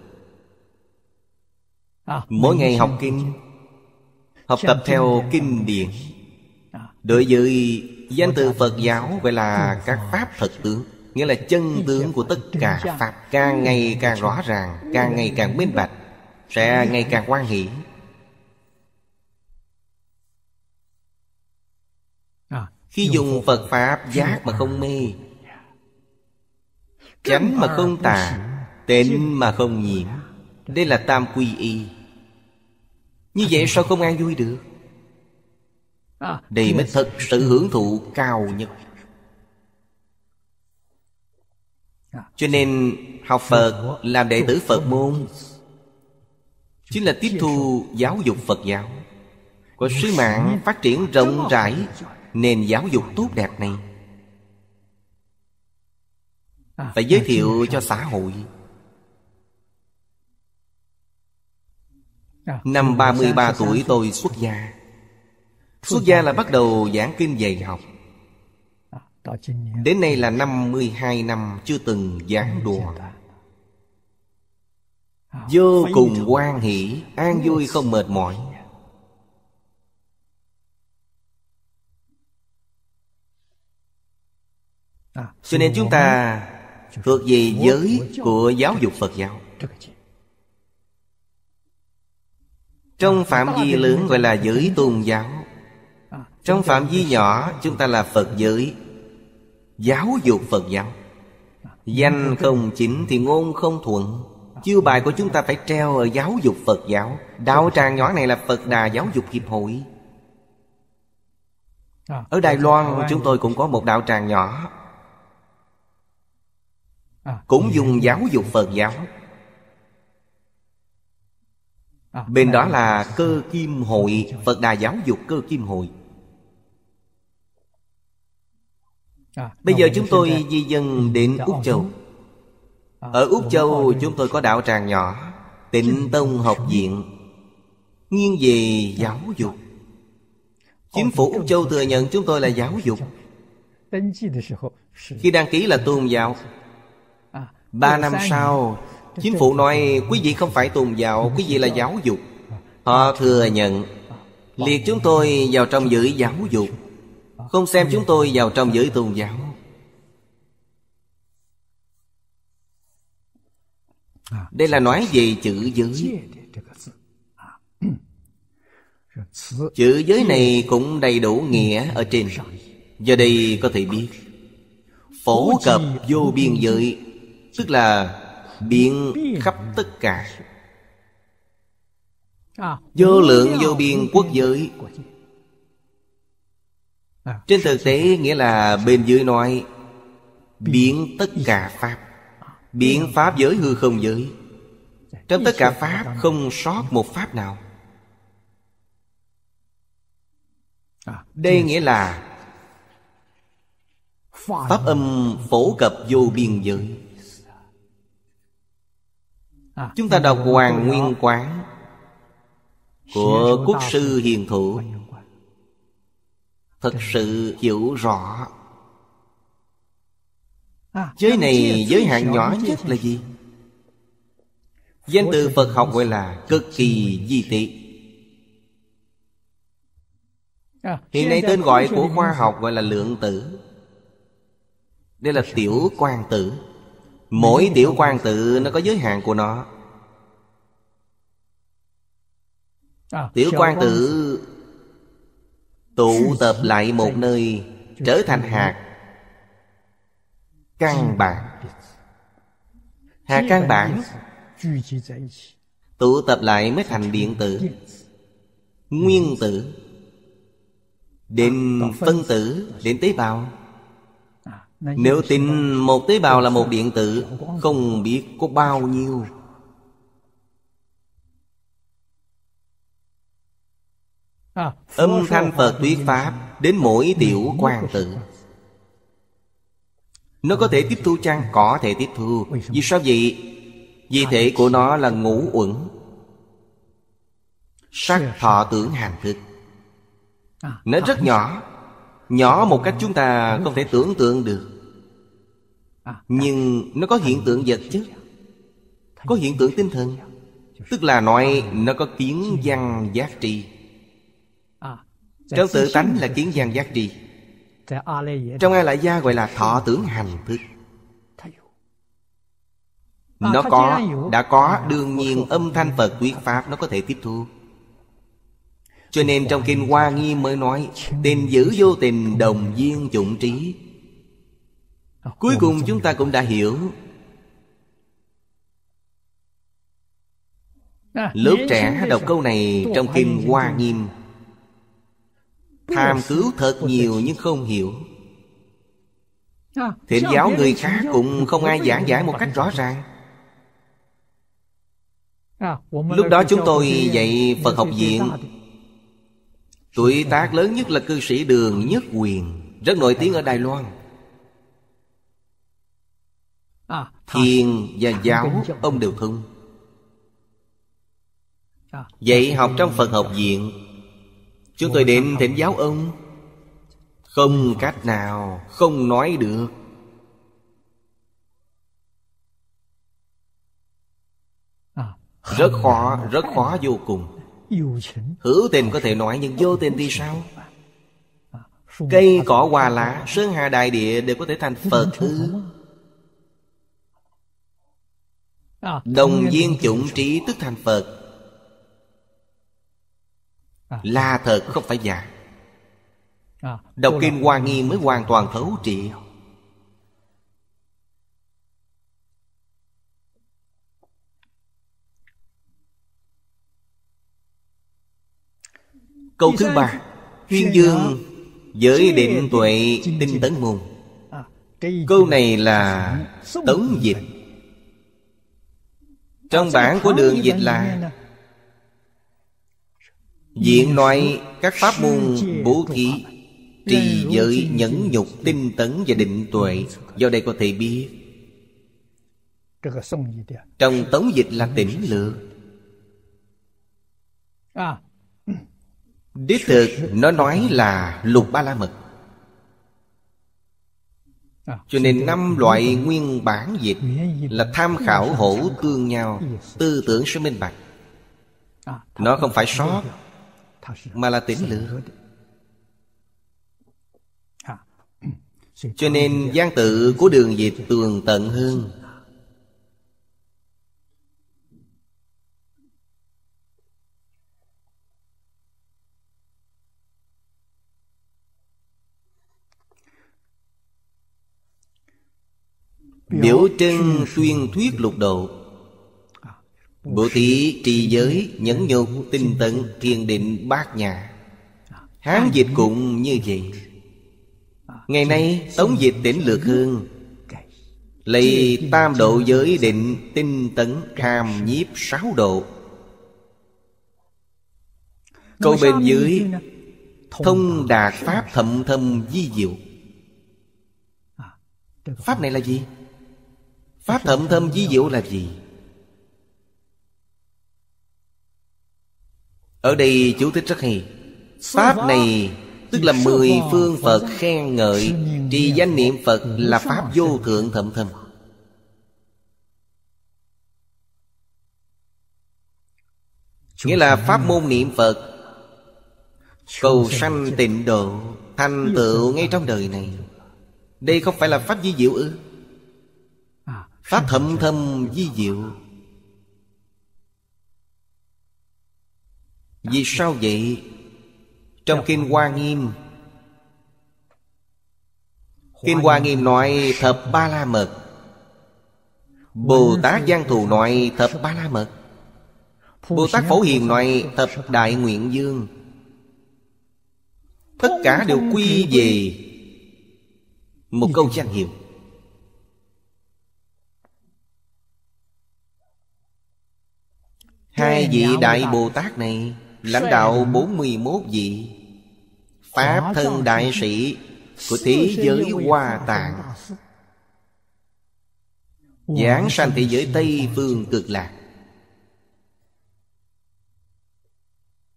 Mỗi ngày học kinh, học tập theo kinh điển. Đối với danh từ Phật giáo gọi là các pháp thật tướng, nghĩa là chân tướng của tất cả pháp. Càng ngày càng rõ ràng, càng ngày càng minh bạch, sẽ ngày càng hoan hỷ. Khi dùng Phật Pháp, giác mà không mê, chánh mà không tà, tịnh mà không nhiễm. Đây là tam quy y. Như vậy sao không an vui được? Đây mới thật sự hưởng thụ cao nhất. Cho nên học Phật, làm đệ tử Phật môn, chính là tiếp thu giáo dục Phật giáo, có sứ mạng phát triển rộng rãi nền giáo dục tốt đẹp này, phải giới thiệu cho xã hội. Năm ba mươi ba tuổi tôi xuất gia. Xuất gia là bắt đầu giảng kinh dạy học. Đến nay là năm mươi hai năm chưa từng giảng đùa. Vô cùng hoan hỷ, an vui không mệt mỏi. Cho nên chúng ta thuộc về giới của giáo dục Phật giáo. Trong phạm vi lớn gọi là giới tôn giáo. Trong phạm vi nhỏ chúng ta là Phật giới, giáo dục Phật giáo. Danh không chính thì ngôn không thuận. Chiêu bài của chúng ta phải treo ở giáo dục Phật giáo. Đạo tràng nhỏ này là Phật Đà Giáo dục Hiệp hội. Ở Đài Loan chúng tôi cũng có một đạo tràng nhỏ, cũng dùng giáo dục Phật giáo. Bên đó là Cơ Kim Hội, Phật Đà Giáo dục Cơ Kim Hội. Bây giờ chúng tôi di dân đến Úc Châu. Ở Úc Châu chúng tôi có đạo tràng nhỏ, Tịnh Tông Học Viện, nghiêng về giáo dục. Chính phủ Úc Châu thừa nhận chúng tôi là giáo dục. Khi đăng ký là tôn giáo. Ba năm sau, chính phủ nói quý vị không phải tôn giáo, quý vị là giáo dục. Họ thừa nhận, liệt chúng tôi vào trong giới giáo dục, không xem chúng tôi vào trong giới tôn giáo. Đây là nói về chữ giới. Chữ giới này cũng đầy đủ nghĩa ở trên. Giờ đây có thể biết phổ cập vô biên giới, tức là biện khắp tất cả. Vô lượng vô biên quốc giới. Trên thực tế nghĩa là bên dưới nói biện tất cả pháp. Biện pháp giới hư không giới. Trong tất cả pháp không sót một pháp nào. Đây nghĩa là pháp âm phổ cập vô biên giới. Chúng ta đọc Hoàng Nguyên Quán của Quốc sư Hiền Thủ, thật sự hiểu rõ. Giới này giới hạn nhỏ nhất là gì? Danh từ Phật học gọi là cực kỳ di tiết. Hiện nay tên gọi của khoa học gọi là lượng tử. Đây là tiểu quang tử. Mỗi tiểu quang tử nó có giới hạn của nó. Tiểu quang tử tụ tập lại một nơi, trở thành hạt căn bản. Hạt căn bản tụ tập lại mới thành điện tử, nguyên tử, đến phân tử, đến tế bào. Nếu tin một tế bào là một điện tử, không biết có bao nhiêu. Âm thanh Phật thuyết pháp đến mỗi tiểu quang tử. Nó có thể tiếp thu chăng? Có thể tiếp thu. Vì sao vậy? Vì thể của nó là ngũ uẩn. Sắc thọ tưởng hành thức. Nó rất nhỏ, nhỏ một cách chúng ta không thể tưởng tượng được. Nhưng nó có hiện tượng vật chất, có hiện tượng tinh thần. Tức là nói nó có kiến văn giác tri. Trong tự tánh là kiến văn giác tri. Trong A Lại Gia gọi là thọ tưởng hành thức. Nó có, đã có, đương nhiên âm thanh Phật thuyết Pháp nó có thể tiếp thu. Cho nên trong Kinh Hoa Nghiêm mới nói tình giữ vô tình đồng viên chủng trí. Cuối cùng chúng ta cũng đã hiểu. Lớp trẻ đọc câu này trong Kinh Hoa Nghiêm, tham cứu thật nhiều nhưng không hiểu. Thỉnh giáo người khác cũng không ai giảng giải một cách rõ ràng. Lúc đó chúng tôi dạy Phật học viện, tuổi tác lớn nhất là cư sĩ Đường Nhất Quyền, rất nổi tiếng ở Đài Loan. Thiền và giáo ông đều thông. Dạy học trong Phật học viện, chúng tôi đến thỉnh giáo ông, không cách nào, không nói được. Rất khó, rất khó vô cùng. Hữu tình có thể nói, nhưng vô tình thì sao? Cây cỏ hoa lá, sơn hà đại địa đều có thể thành Phật ư? Đồng viên chủng trí tức thành Phật. Là thật không phải giả. Đọc Kinh Hoa Nghiêm mới hoàn toàn thấu triệt. Câu thứ ba, tuyên dương giới định tuệ tinh tấn môn. Câu này là tống dịch. Trong bản của Đường dịch là Diện nói các pháp môn bố thí, trì giới, nhẫn nhục, tinh tấn và định tuệ. Do đây có thể biết trong tống dịch là tỉnh lược. Đích thực nó nói là lục ba la mật. Cho nên năm loại nguyên bản dịch là tham khảo hỗ tương nhau, tư tưởng sẽ minh bạch. Nó không phải sót, mà là tỉnh lược. Cho nên văn tự của Đường dịch tường tận hơn. Biểu trưng tuyên thuyết lục độ, bố thí, trì giới, nhẫn nhục, tinh tấn, thiền định, bát nhã. Hán dịch cũng như vậy. Ngày nay tống dịch tỉnh lược hơn, lấy tam độ giới định, tinh tấn, hàm nhiếp sáu độ. Câu bên dưới thông đạt pháp thậm thâm vi diệu. Pháp này là gì? Pháp thậm thâm vi diệu là gì? Ở đây chú thích rất hay. Pháp này tức là mười phương Phật khen ngợi, trì danh niệm Phật là pháp vô thượng thậm thâm. Nghĩa là pháp môn niệm Phật cầu sanh tịnh độ, thành tựu ngay trong đời này. Đây không phải là pháp vi diệu ư? Pháp thậm thâm vi diệu. Vì sao vậy? Trong Kinh Hoa Nghiêm, Kinh Hoa Nghiêm nói thập ba la mật, Bồ Tát Văn Thù nói thập ba la mật, Bồ Tát Phổ Hiền nói thập đại nguyện dương. Tất cả đều quy về một câu danh hiệu. Hai vị Đại Bồ Tát này lãnh đạo bốn mươi mốt vị Pháp thân đại sĩ của thế giới Hoa Tạng, giảng sanh thế giới Tây Phương Cực Lạc.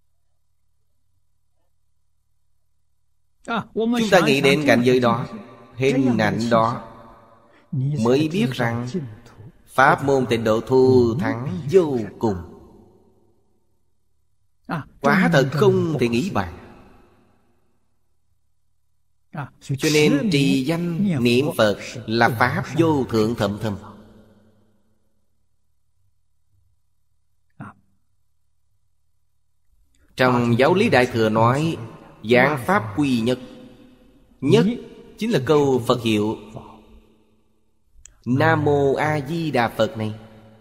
Chúng ta nghĩ đến cảnh giới đó, hình ảnh đó, mới biết rằng pháp môn Tịnh Độ thù thắng vô cùng. Quả thật không thể nghĩ bàn. Cho nên trì danh niệm Phật là pháp vô thượng thậm thâm. Trong giáo lý Đại Thừa nói giảng pháp quy nhất. Nhất chính là câu Phật hiệu Nam Mô A Di Đà Phật này.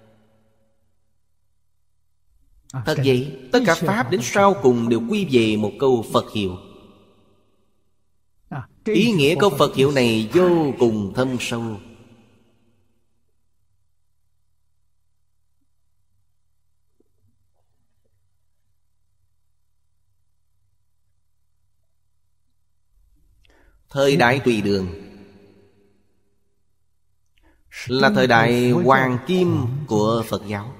Thật vậy, tất cả pháp đến sau cùng đều quy về một câu Phật hiệu. Ý nghĩa câu Phật hiệu này vô cùng thâm sâu. Thời đại Tùy Đường là thời đại hoàng kim của Phật giáo.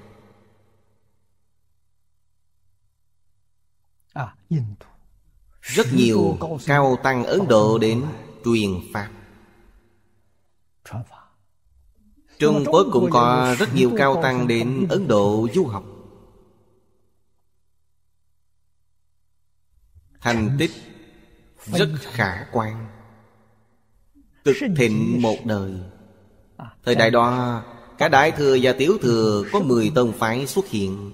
Rất nhiều cao tăng Ấn Độ đến truyền pháp. Trung Quốc cũng có rất nhiều cao tăng đến Ấn Độ du học. Thành tích rất khả quan, cực thịnh một đời. Thời đại đó, cả Đại Thừa và Tiểu Thừa có mười tông phái xuất hiện.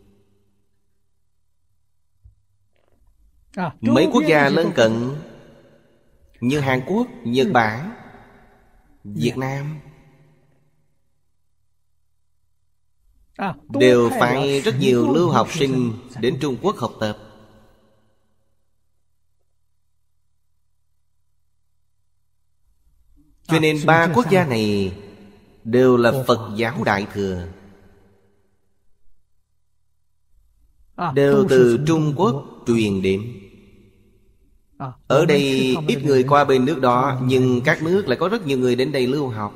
Mấy quốc gia lân cận như Hàn Quốc, Nhật Bản, Việt Nam đều phải rất nhiều lưu học sinh đến Trung Quốc học tập. Cho nên ba quốc gia này đều là Phật giáo Đại Thừa, đều từ Trung Quốc truyền đến. Ở đây ít người qua bên nước đó, nhưng các nước lại có rất nhiều người đến đây lưu học.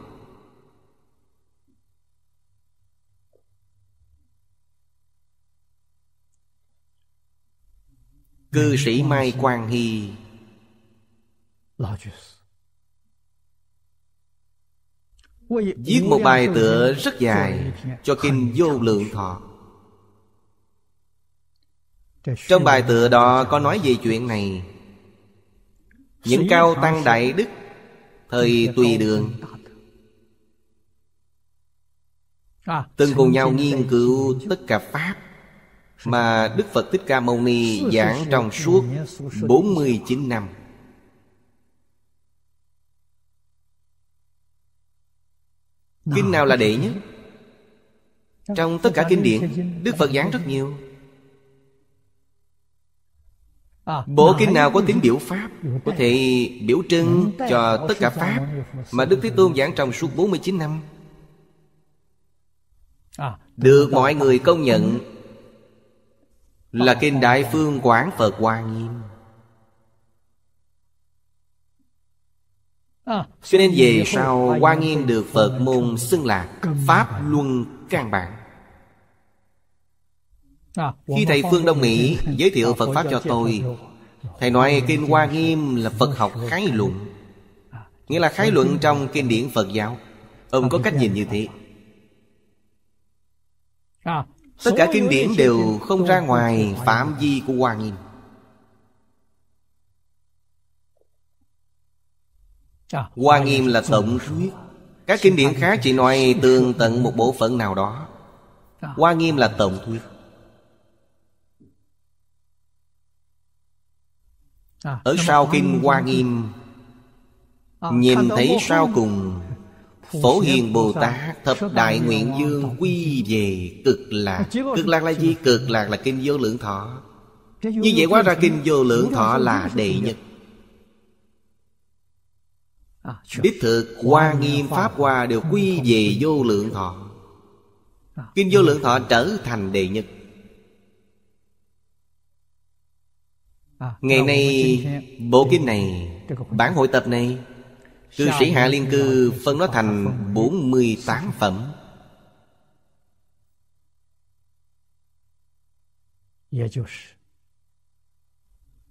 Cư sĩ Mai Quang Hy viết một bài tựa rất dài cho kinh Vô Lượng Thọ. Trong bài tựa đó có nói về chuyện này. Những cao tăng đại đức thời Tùy Đường từng cùng nhau nghiên cứu tất cả pháp mà Đức Phật Thích Ca Mâu Ni giảng trong suốt bốn mươi chín năm. Kinh nào là đệ nhất? Trong tất cả kinh điển, Đức Phật giảng rất nhiều. Bộ kinh nào có tính biểu pháp, có thể biểu trưng cho tất cả pháp mà Đức Thế Tôn giảng trong suốt bốn mươi chín năm, được mọi người công nhận là kinh Đại Phương Quảng Phật Hoa Nghiêm. Cho nên về sau Hoa Nghiêm được Phật môn xưng là Pháp Luân Căn Bản. Khi thầy Phương Đông Mỹ giới thiệu Phật Pháp cho tôi, thầy nói kinh Hoa Nghiêm là Phật học khái luận, nghĩa là khái luận trong kinh điển Phật giáo. Ông có cách nhìn như thế. Tất cả kinh điển đều không ra ngoài phạm vi của Hoa Nghiêm. Hoa Nghiêm là tổng thuyết. Các kinh điển khác chỉ nói tường tận một bộ phận nào đó. Hoa Nghiêm là tổng thuyết. Ở sau kinh Hoa Nghiêm, nhìn thấy sau cùng Phổ Hiền Bồ Tát thập đại nguyện dương quy về Cực Lạc. Cực Lạc là gì? Cực Lạc là kinh Vô Lượng Thọ. Như vậy hóa ra kinh Vô Lượng Thọ là đệ nhất. Đích thực Hoa Nghiêm Pháp Hoa đều quy về Vô Lượng Thọ. Kinh Vô Lượng Thọ trở thành đệ nhất. Ngày nay bộ kinh này, bản hội tập này, cư sĩ Hạ Liên Cư phân nó thành bốn mươi tám phẩm.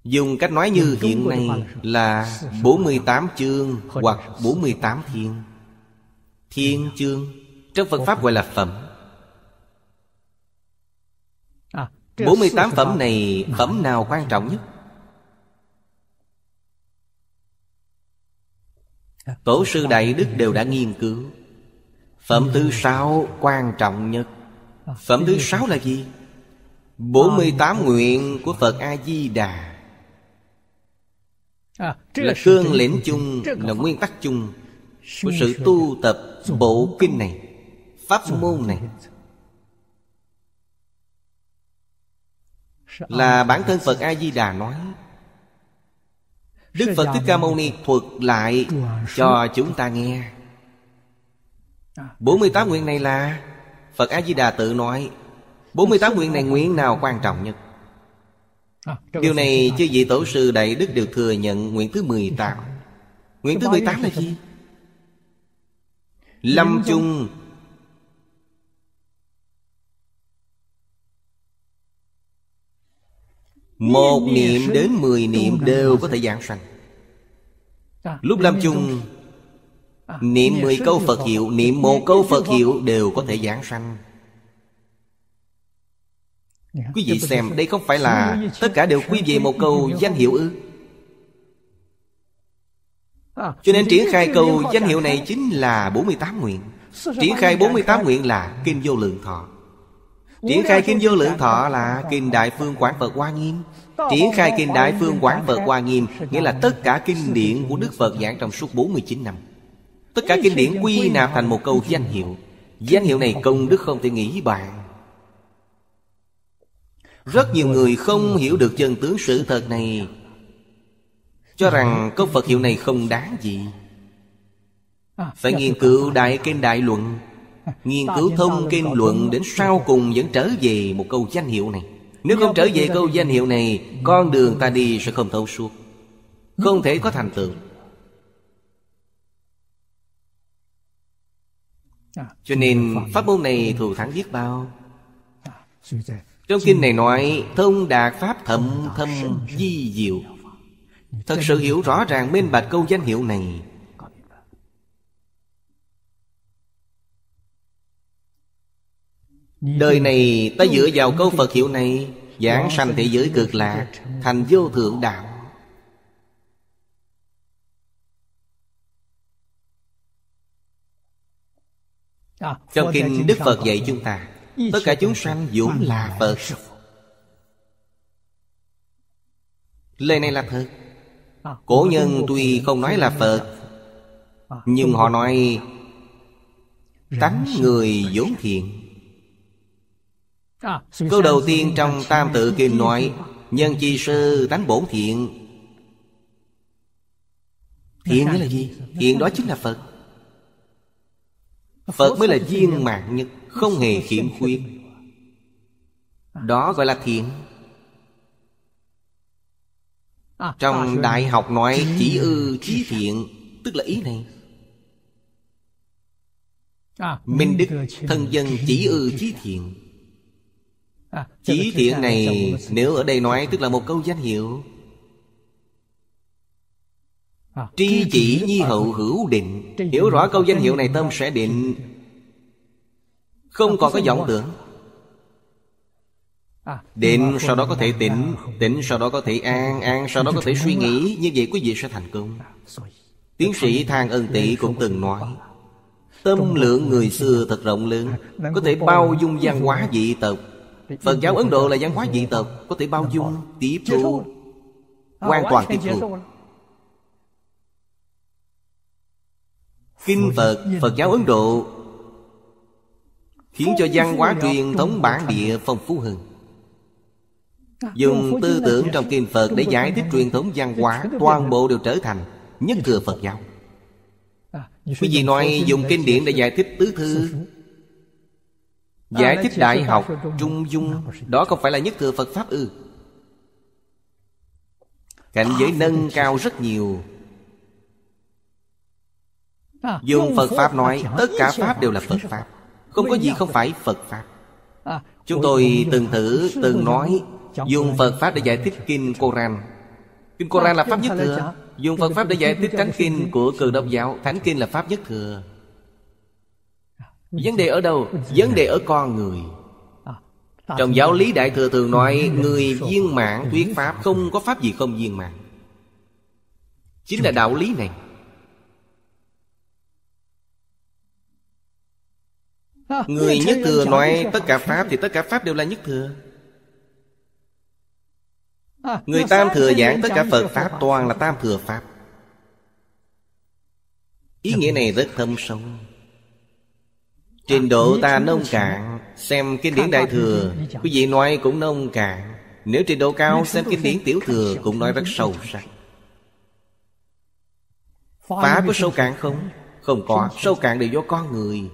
Dùng cách nói như hiện nay là bốn mươi tám chương hoặc bốn mươi tám thiên. Thiên chương trong Phật Pháp gọi là phẩm. bốn mươi tám phẩm này, phẩm nào quan trọng nhất? Tổ sư Đại Đức đều đã nghiên cứu. Phẩm thứ sáu quan trọng nhất. Phẩm thứ sáu là gì? bốn mươi tám nguyện của Phật A-di-đà, là cương lĩnh chung, là nguyên tắc chung của sự tu tập bộ kinh này, pháp môn này. Là bản thân Phật A-di-đà nói. Đức Phật Thích Ca Mâu Ni thuật lại cho chúng ta nghe. bốn mươi tám nguyện này là Phật A-di-đà tự nói. bốn mươi tám nguyện này nguyện nào quan trọng nhất? Điều này chư vị tổ sư Đại Đức đều thừa nhận. Nguyện thứ mười tám. Nguyện thứ mười tám là gì? Lâm chung. Một niệm đến mười niệm đều có thể giảng sanh. Lúc lâm chung, niệm mười câu Phật hiệu, niệm một câu Phật hiệu đều có thể giảng sanh. Quý vị xem, đây không phải là tất cả đều quy về một câu danh hiệu ư? Cho nên triển khai câu danh hiệu này chính là bốn mươi tám nguyện. Triển khai bốn mươi tám nguyện là Kinh Vô Lượng Thọ. Triển khai Kinh Vô Lượng Thọ là Kinh Đại Phương Quảng Phật Hoa Nghiêm. Triển khai Kinh Đại Phương Quảng Phật Hoa Nghiêm nghĩa là tất cả kinh điển của Đức Phật giảng trong suốt bốn mươi chín năm. Tất cả kinh điển quy nạp thành một câu danh hiệu. Danh hiệu này công đức không thể nghĩ bàn. Rất nhiều người không hiểu được chân tướng sự thật này, cho rằng câu Phật hiệu này không đáng gì. Phải nghiên cứu Đại Kinh Đại Luận, nghiên cứu thông kinh luận, đến sau cùng vẫn trở về một câu danh hiệu này. Nếu không trở về câu danh hiệu này, con đường ta đi sẽ không thấu suốt, không thể có thành tựu. Cho nên pháp môn này thù thắng biết bao. Trong kinh này nói thông đạt pháp thậm thâm di diệu. Thật sự hiểu rõ ràng minh bạch câu danh hiệu này, đời này ta dựa vào câu Phật hiệu này giảng sanh thế giới cực lạc, thành vô thượng đạo. Trong kinh Đức Phật dạy chúng ta tất cả chúng sanh vốn là Phật. Lời này là thật. Cổ nhân tuy không nói là Phật, nhưng họ nói tánh người vốn thiện. Câu đầu tiên trong Tam Tự Kinh nói nhân chi sư tánh bổn thiện. Thiện nghĩa là gì? Thiện đó chính là Phật. Phật mới là viên mãn nhất, không hề khiếm khuyết. Đó gọi là thiện. Trong đại học nói chỉ ư chí thiện, tức là ý này. Minh đức thân dân chỉ ư chí thiện. Chí thiện này nếu ở đây nói tức là một câu danh hiệu. Tri chỉ nhi hậu hữu định. Hiểu rõ câu danh hiệu này tâm sẽ định, không còn có vọng tưởng. Định sau đó có thể tỉnh, tỉnh sau đó có thể an, an sau đó có thể suy nghĩ. Như vậy quý vị sẽ thành công. Tiến sĩ Thang Ân Tị cũng từng nói tâm lượng người xưa thật rộng lớn, có thể bao dung văn hóa dị tộc. Phật giáo Ấn Độ là văn hóa dị tộc, có thể bao dung, tiếp thu, hoàn toàn tiếp thu. Kinh Phật, Phật giáo Ấn Độ khiến cho văn hóa truyền thống bản địa phong phú hơn. Dùng tư tưởng trong kinh Phật để giải thích truyền thống văn hóa, toàn bộ đều trở thành nhất thừa Phật giáo. Quý vị nói dùng kinh điển để giải thích tứ thư, giải thích đại học, trung dung, đó không phải là nhất thừa Phật Pháp ư? Cảnh giới nâng cao rất nhiều. Dùng Phật Pháp nói tất cả Pháp đều là Phật Pháp, không có gì không phải Phật Pháp. Chúng tôi từng thử, từng nói dùng Phật Pháp để giải thích kinh Koran, Kinh Koran là pháp nhất thừa. Dùng Phật Pháp để giải thích Thánh Kinh của Cơ Đốc giáo. Thánh Kinh là pháp nhất thừa. Vấn đề ở đâu? Vấn đề ở con người. Trong giáo lý Đại Thừa thường nói người viên mãn thuyết pháp, không có pháp gì không viên mãn. Chính là đạo lý này. Người nhất thừa nói tất cả pháp thì tất cả pháp đều là nhất thừa. Người tam thừa giảng tất cả Phật Pháp toàn là tam thừa Pháp. Ý nghĩa này rất thâm sâu. Trình độ ta nông cạn, xem kinh điển Đại Thừa, quý vị nói cũng nông cạn. Nếu trình độ cao, xem kinh điển Tiểu Thừa cũng nói rất sâu sắc. Pháp có sâu cạn không? Không có. Sâu cạn đều do con người.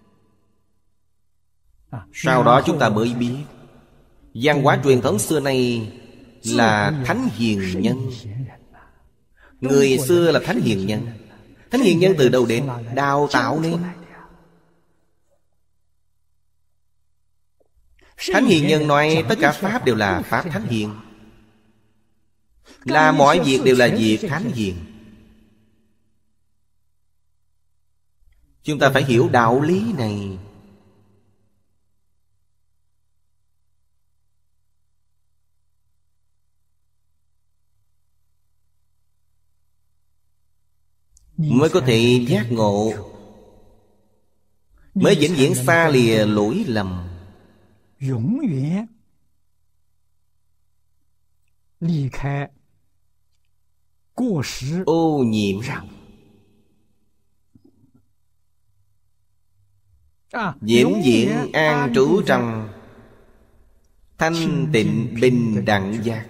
Sau đó chúng ta mới biết văn hóa truyền thống xưa nay là thánh hiền nhân. Người xưa là thánh hiền nhân. Thánh hiền nhân từ đâu đến? Đào tạo nên. Thánh hiền nhân nói tất cả pháp đều là pháp thánh hiền, là mọi việc đều là việc thánh hiền. Chúng ta phải hiểu đạo lý này. Mới có thể giác ngộ, mới vĩnh viễn xa lìa lỗi lầm, ô nhiễm. Vĩnh viễn an trú trong thanh tịnh bình đẳng giác.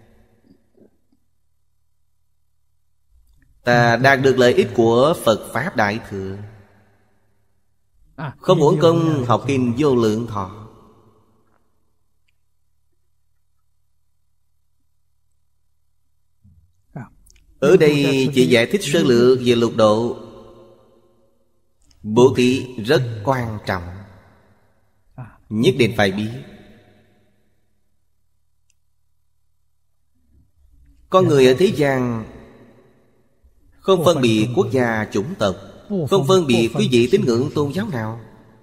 Ta đạt được lợi ích của Phật Pháp Đại Thừa, không uổng công học kinh Vô Lượng Thọ. Ở đây chỉ giải thích sơ lược về lục độ. Bố thí rất quan trọng, nhất định phải biết. Con người ở thế gian không phân biệt quốc gia chủng tộc, không phân biệt quý vị tín ngưỡng tôn giáo nào.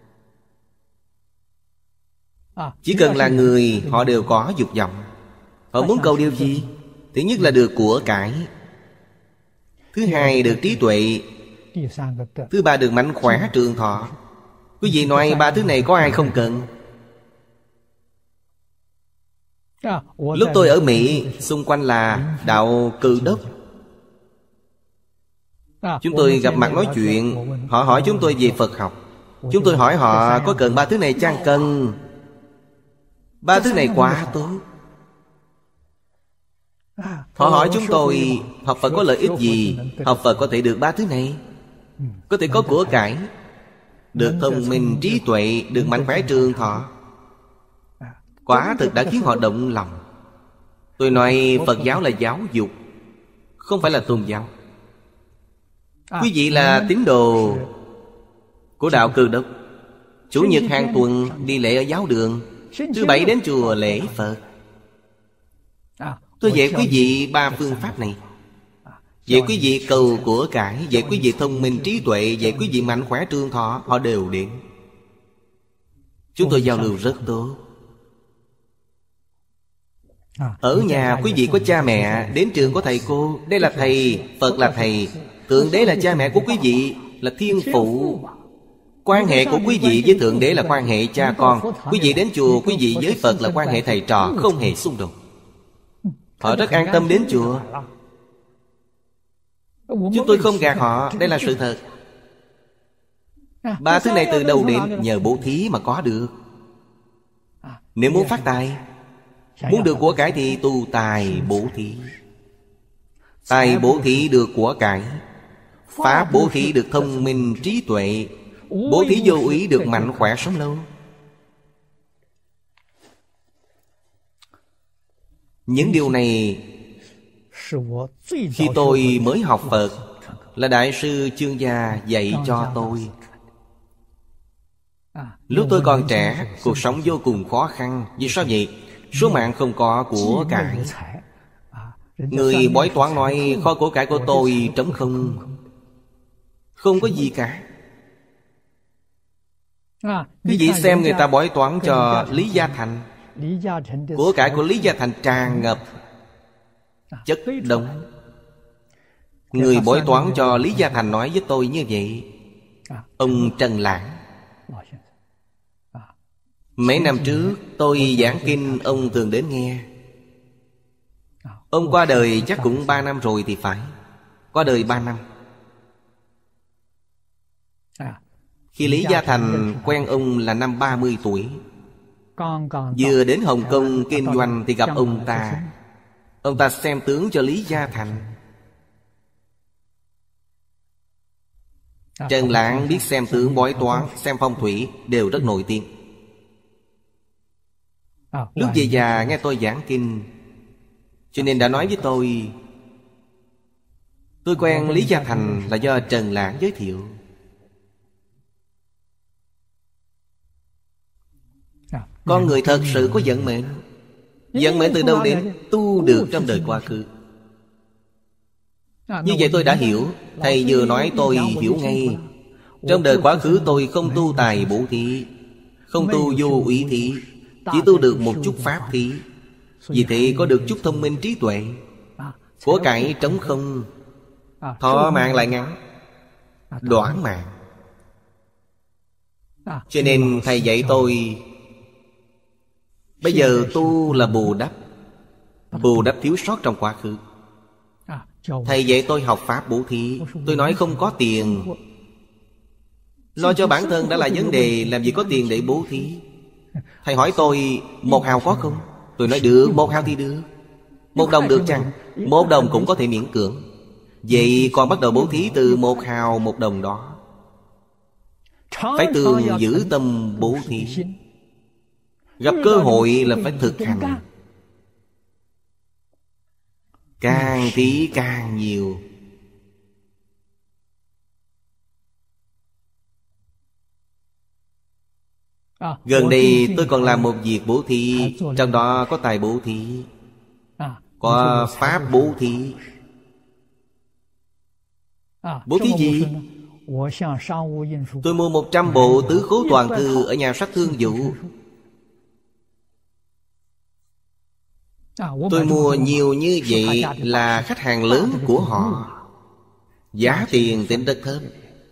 Chỉ cần là người, họ đều có dục vọng. Họ muốn cầu điều gì? Thứ nhất là được của cải, thứ hai được trí tuệ, thứ ba được mạnh khỏe trường thọ. Quý vị nói ba thứ này có ai không cần? Lúc tôi ở Mỹ, xung quanh là đạo Cự Đốc. Chúng tôi gặp mặt nói chuyện, họ hỏi chúng tôi về Phật học. Chúng tôi hỏi họ có cần ba thứ này chăng? Cần. Ba thứ này quá tốt. Họ hỏi chúng tôi học Phật có lợi ích gì? Học Phật có thể được ba thứ này, có thể có của cải, được thông minh trí tuệ, được mạnh khỏe trường thọ. Quả thực đã khiến họ động lòng. Tôi nói Phật giáo là giáo dục, không phải là tôn giáo. Quý vị là tín đồ của đạo Cự Đốc, chủ nhật hàng tuần đi lễ ở giáo đường, thứ bảy đến chùa lễ Phật. Tôi dạy quý vị ba phương pháp này. Dạy quý vị cầu của cải, dạy quý vị thông minh trí tuệ, dạy quý vị mạnh khỏe trường thọ. Họ đều đến. Chúng tôi giao lưu rất tốt. Ở nhà quý vị có cha mẹ, đến trường có thầy cô. Đây là thầy, Phật là thầy, Thượng Đế là cha mẹ của quý vị, là thiên phụ. Quan hệ của quý vị với Thượng Đế là quan hệ cha con. Quý vị đến chùa, quý vị với Phật là quan hệ thầy trò, không hề xung đột. Họ rất an tâm đến chùa. Chúng tôi không gạt họ, đây là sự thật. Ba thứ này từ đâu đến? Nhờ bố thí mà có được. Nếu muốn phát tài, muốn được của cải thì tu tài bố thí. Tài bố thí được của cải, pháp bố thí được thông minh trí tuệ, bố thí vô ý được mạnh khỏe sống lâu. Những điều này khi tôi mới học Phật là Đại sư Chương Gia dạy cho tôi. Lúc tôi còn trẻ, cuộc sống vô cùng khó khăn. Vì sao vậy? Số mạng không có của cải, Người bói toán nói kho của cải của tôi trống không, không có gì cả. Quý vị xem người ta bói toán cho Lý Gia Thành, của cải của Lý Gia Thành tràn ngập chất đông. Người bói toán cho Lý Gia Thành nói với tôi như vậy. Ông Trần Lãng. Mấy năm trước tôi giảng kinh, ông thường đến nghe. Ông qua đời chắc cũng ba năm rồi thì phải. Qua đời ba năm. Khi Lý Gia Thành quen ông là năm ba mươi tuổi. Vừa đến Hồng Kông kinh doanh thì gặp ông ta. Ông ta xem tướng cho Lý Gia Thành. Trần Lãng biết xem tướng bói toán, xem phong thủy đều rất nổi tiếng. Lúc về già nghe tôi giảng kinh, cho nên đã nói với tôi, tôi quen Lý Gia Thành là do Trần Lãng giới thiệu. Con người thật sự có vận mệnh. Vận mệnh từ đâu đến? Tu được trong đời quá khứ. Như vậy tôi đã hiểu. Thầy vừa nói tôi hiểu ngay. Trong đời quá khứ tôi không tu tài bổ thí, không tu vô úy thí, chỉ tu được một chút pháp thí. Vì thế có được chút thông minh trí tuệ. Của cải trống không, thọ mạng lại ngắn, đoản mạng. Cho nên thầy dạy tôi bây giờ tu là bù đắp, bù đắp thiếu sót trong quá khứ. Thầy dạy tôi học pháp bố thí. Tôi nói không có tiền, lo cho bản thân đã là vấn đề, làm gì có tiền để bố thí. Thầy hỏi tôi một hào có không? Tôi nói được, một hào thì được. Một đồng được chăng? Một đồng cũng có thể miễn cưỡng. Vậy còn bắt đầu bố thí từ một hào một đồng đó. Phải thường giữ tâm bố thí. Gặp cơ hội là phải thực hành. Càng thí càng nhiều. Gần đây tôi còn làm một việc bố thí. Trong đó có tài bố thí, có pháp bố thí. Bố thí gì? Tôi mua một trăm bộ tứ khố toàn thư ở nhà sách Thương Vụ. Tôi mua nhiều như vậy là khách hàng lớn của họ. Giá tiền tính rất thấp.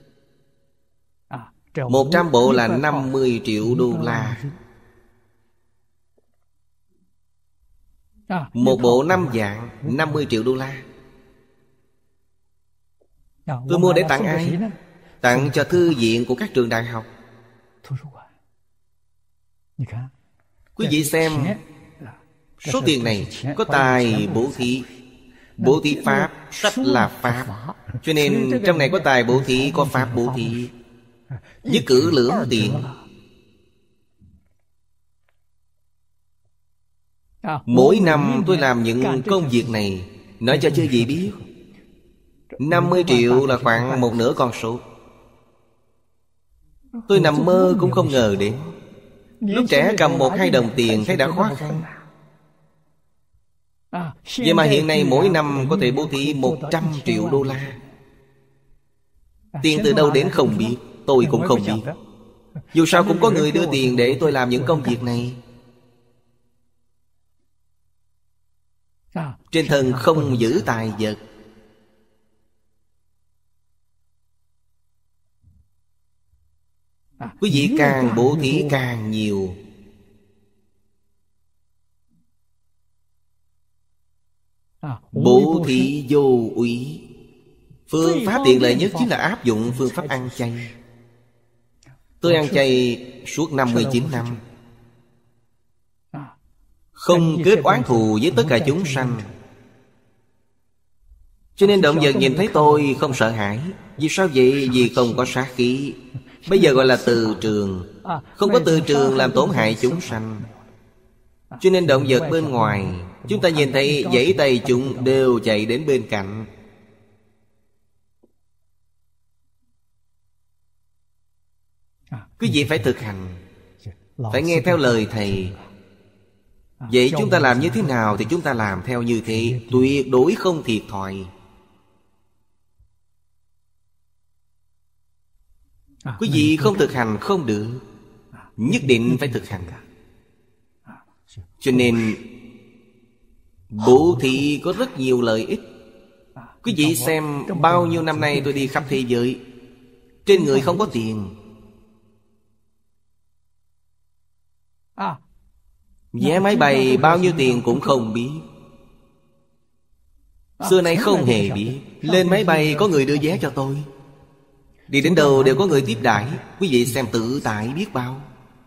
Một trăm bộ là năm mươi triệu đô la. Một bộ năm dạng, năm mươi triệu đô la. Tôi mua để tặng ai? Tặng cho thư viện của các trường đại học. Quý vị xem, số tiền này có tài bố thí. Bố thí pháp, sách là pháp. Cho nên trong này có tài bố thí, có pháp bố thí. Nhất cử lưỡng tiện. Mỗi năm tôi làm những công việc này, nói cho chư vị biết, năm mươi triệu là khoảng một nửa con số. Tôi nằm mơ cũng không ngờ đến. Lúc trẻ cầm một hai đồng tiền thấy đã khó khăn. Vậy mà hiện nay mỗi năm có thể bố thí một trăm triệu đô la. Tiền từ đâu đến không biết, tôi cũng không biết. Dù sao cũng có người đưa tiền để tôi làm những công việc này. Trên thân không giữ tài vật. Quý vị càng bố thí càng nhiều. Bố thí vô úy. Phương pháp tiện lợi nhất chính là áp dụng phương pháp ăn chay. Tôi ăn chay suốt năm mươi chín năm, không kết oán thù với tất cả chúng sanh. Cho nên động vật nhìn thấy tôi không sợ hãi. Vì sao vậy? Vì không có sát khí. Bây giờ gọi là từ trường. Không có từ trường làm tổn hại chúng sanh. Cho nên động vật bên ngoài, chúng ta nhìn thấy vẫy tay chúng đều chạy đến bên cạnh. Quý vị phải thực hành, phải nghe theo lời thầy. Vậy chúng ta làm như thế nào thì chúng ta làm theo như thế, tuyệt đối không thiệt thòi. Quý vị không thực hành không được, nhất định phải thực hành. Cho nên bố thí có rất nhiều lợi ích. Quý vị xem bao nhiêu năm nay tôi đi khắp thế giới, trên người không có tiền, vé máy bay bao nhiêu tiền cũng không biết. Xưa nay không hề biết. Lên máy bay có người đưa vé cho tôi, đi đến đâu đều có người tiếp đãi. Quý vị xem tự tại biết bao.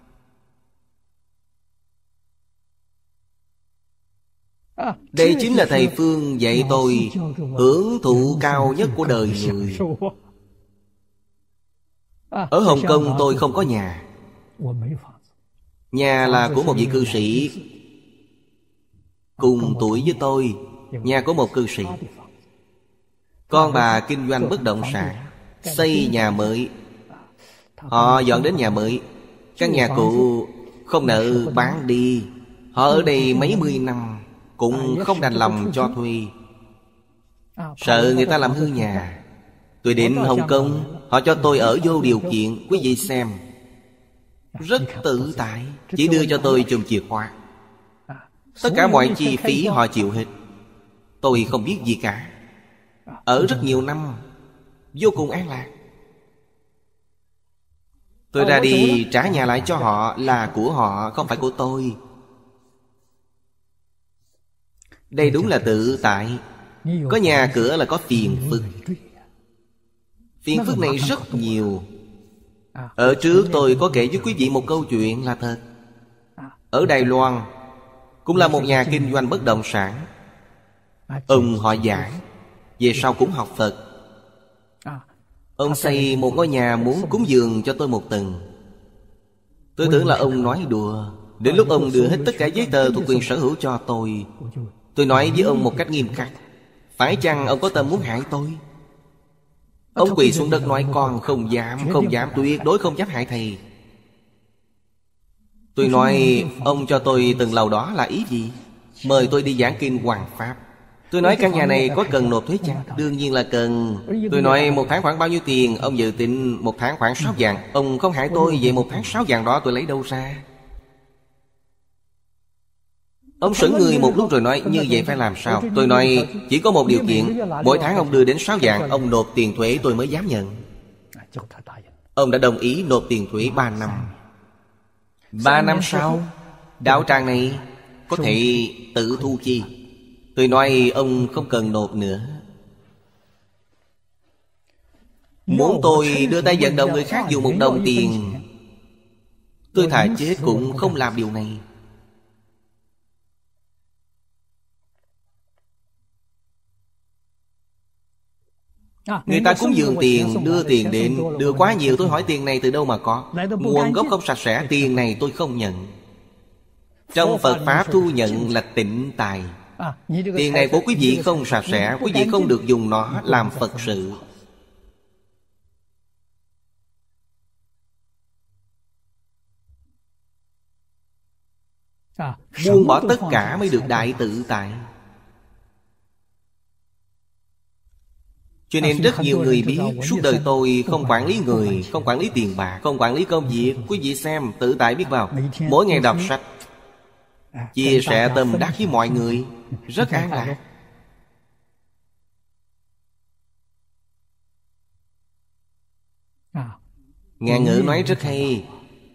Đây chính là thầy Phương dạy tôi hưởng thụ cao nhất của đời người. Ở Hồng Kông tôi không có nhà. Nhà là của một vị cư sĩ cùng tuổi với tôi, nhà của một cư sĩ. Con bà kinh doanh bất động sản, xây nhà mới. Họ dọn đến nhà mới. Căn nhà cũ không nợ bán đi. Họ ở đây mấy mươi năm cũng không đành lòng cho thuê, sợ người ta làm hư nhà. Tôi đến Hồng Kông, họ cho tôi ở vô điều kiện. Quý vị xem, rất tự tại. Chỉ đưa cho tôi chùm chìa khóa, tất cả mọi chi phí họ chịu hết. Tôi không biết gì cả. Ở rất nhiều năm, vô cùng an lạc. Tôi ra đi trả nhà lại cho họ, là của họ, không phải của tôi. Đây đúng là tự tại. Có nhà cửa là có phiền phức. Phiền phức này rất nhiều. Ở trước tôi có kể với quý vị một câu chuyện là thật. Ở Đài Loan cũng là một nhà kinh doanh bất động sản. Ông họ giảng, về sau cũng học Phật. Ông xây một ngôi nhà muốn cúng dường cho tôi một tầng. Tôi tưởng là ông nói đùa. Đến lúc ông đưa hết tất cả giấy tờ thuộc quyền sở hữu cho tôi, tôi nói với ông một cách nghiêm khắc: phải chăng ông có tâm muốn hại tôi? Ông quỳ xuống đất nói: con không dám, không dám, tuyệt đối không dám hại thầy. Tôi nói: ông cho tôi từng lầu đó là ý gì? Mời tôi đi giảng kinh Hoàng Pháp. Tôi nói: căn nhà này có cần nộp thuế chăng? Đương nhiên là cần. Tôi nói: một tháng khoảng bao nhiêu tiền? Ông dự tính một tháng khoảng sáu vạn. Ông không hại tôi, vậy một tháng sáu vạn đó tôi lấy đâu ra? Ông sững người một lúc rồi nói: như vậy phải làm sao? Tôi nói: chỉ có một điều kiện, mỗi tháng ông đưa đến sáu vạn, ông nộp tiền thuế tôi mới dám nhận. Ông đã đồng ý nộp tiền thuế ba năm. Ba năm sau, đạo tràng này có thể tự thu chi. Tôi nói: ông không cần nộp nữa. Muốn tôi đưa tay vận động người khác dùng một đồng tiền, tôi thà chết cũng không làm điều này. Người ta cúng dường tiền, đưa tiền đến, đưa quá nhiều. Tôi hỏi tiền này từ đâu mà có? Nguồn gốc không sạch sẽ, tiền này tôi không nhận. Trong Phật Pháp thu nhận là tịnh tài. Tiền này của quý vị không sạch sẽ, quý vị không được dùng nó làm Phật sự. Buông bỏ tất cả mới được đại tự tại. Cho nên rất nhiều người biết suốt đời tôi không quản lý người, không quản lý tiền bạc, không quản lý công việc. Quý vị xem tự tại biết bao. Mỗi ngày đọc sách, chia sẻ tâm đắc với mọi người, rất an lạc. Ngạn ngữ nói rất hay: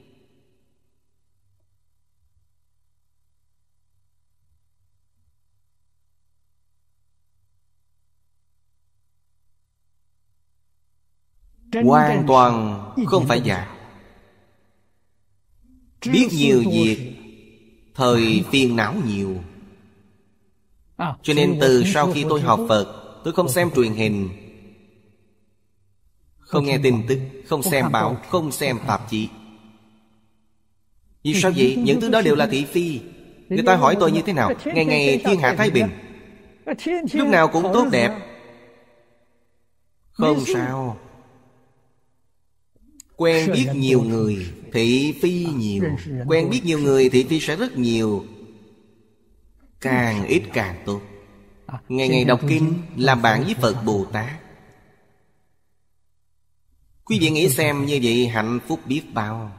hoàn toàn không phải giả. Biết nhiều việc, thời phiền não nhiều. Cho nên từ sau khi tôi học Phật, tôi không xem truyền hình, không nghe tin tức, không xem báo, không xem tạp chí. Vì sao vậy? Những thứ đó đều là thị phi. Người ta hỏi tôi như thế nào? Ngày ngày thiên hạ thái bình, lúc nào cũng tốt đẹp. Không sao. Quen biết nhiều người, thị phi nhiều. Quen biết nhiều người, thị phi sẽ rất nhiều. Càng ít càng tốt. Ngày ngày đọc kinh, làm bạn với Phật Bồ Tát. Quý vị nghĩ xem, như vậy hạnh phúc biết bao.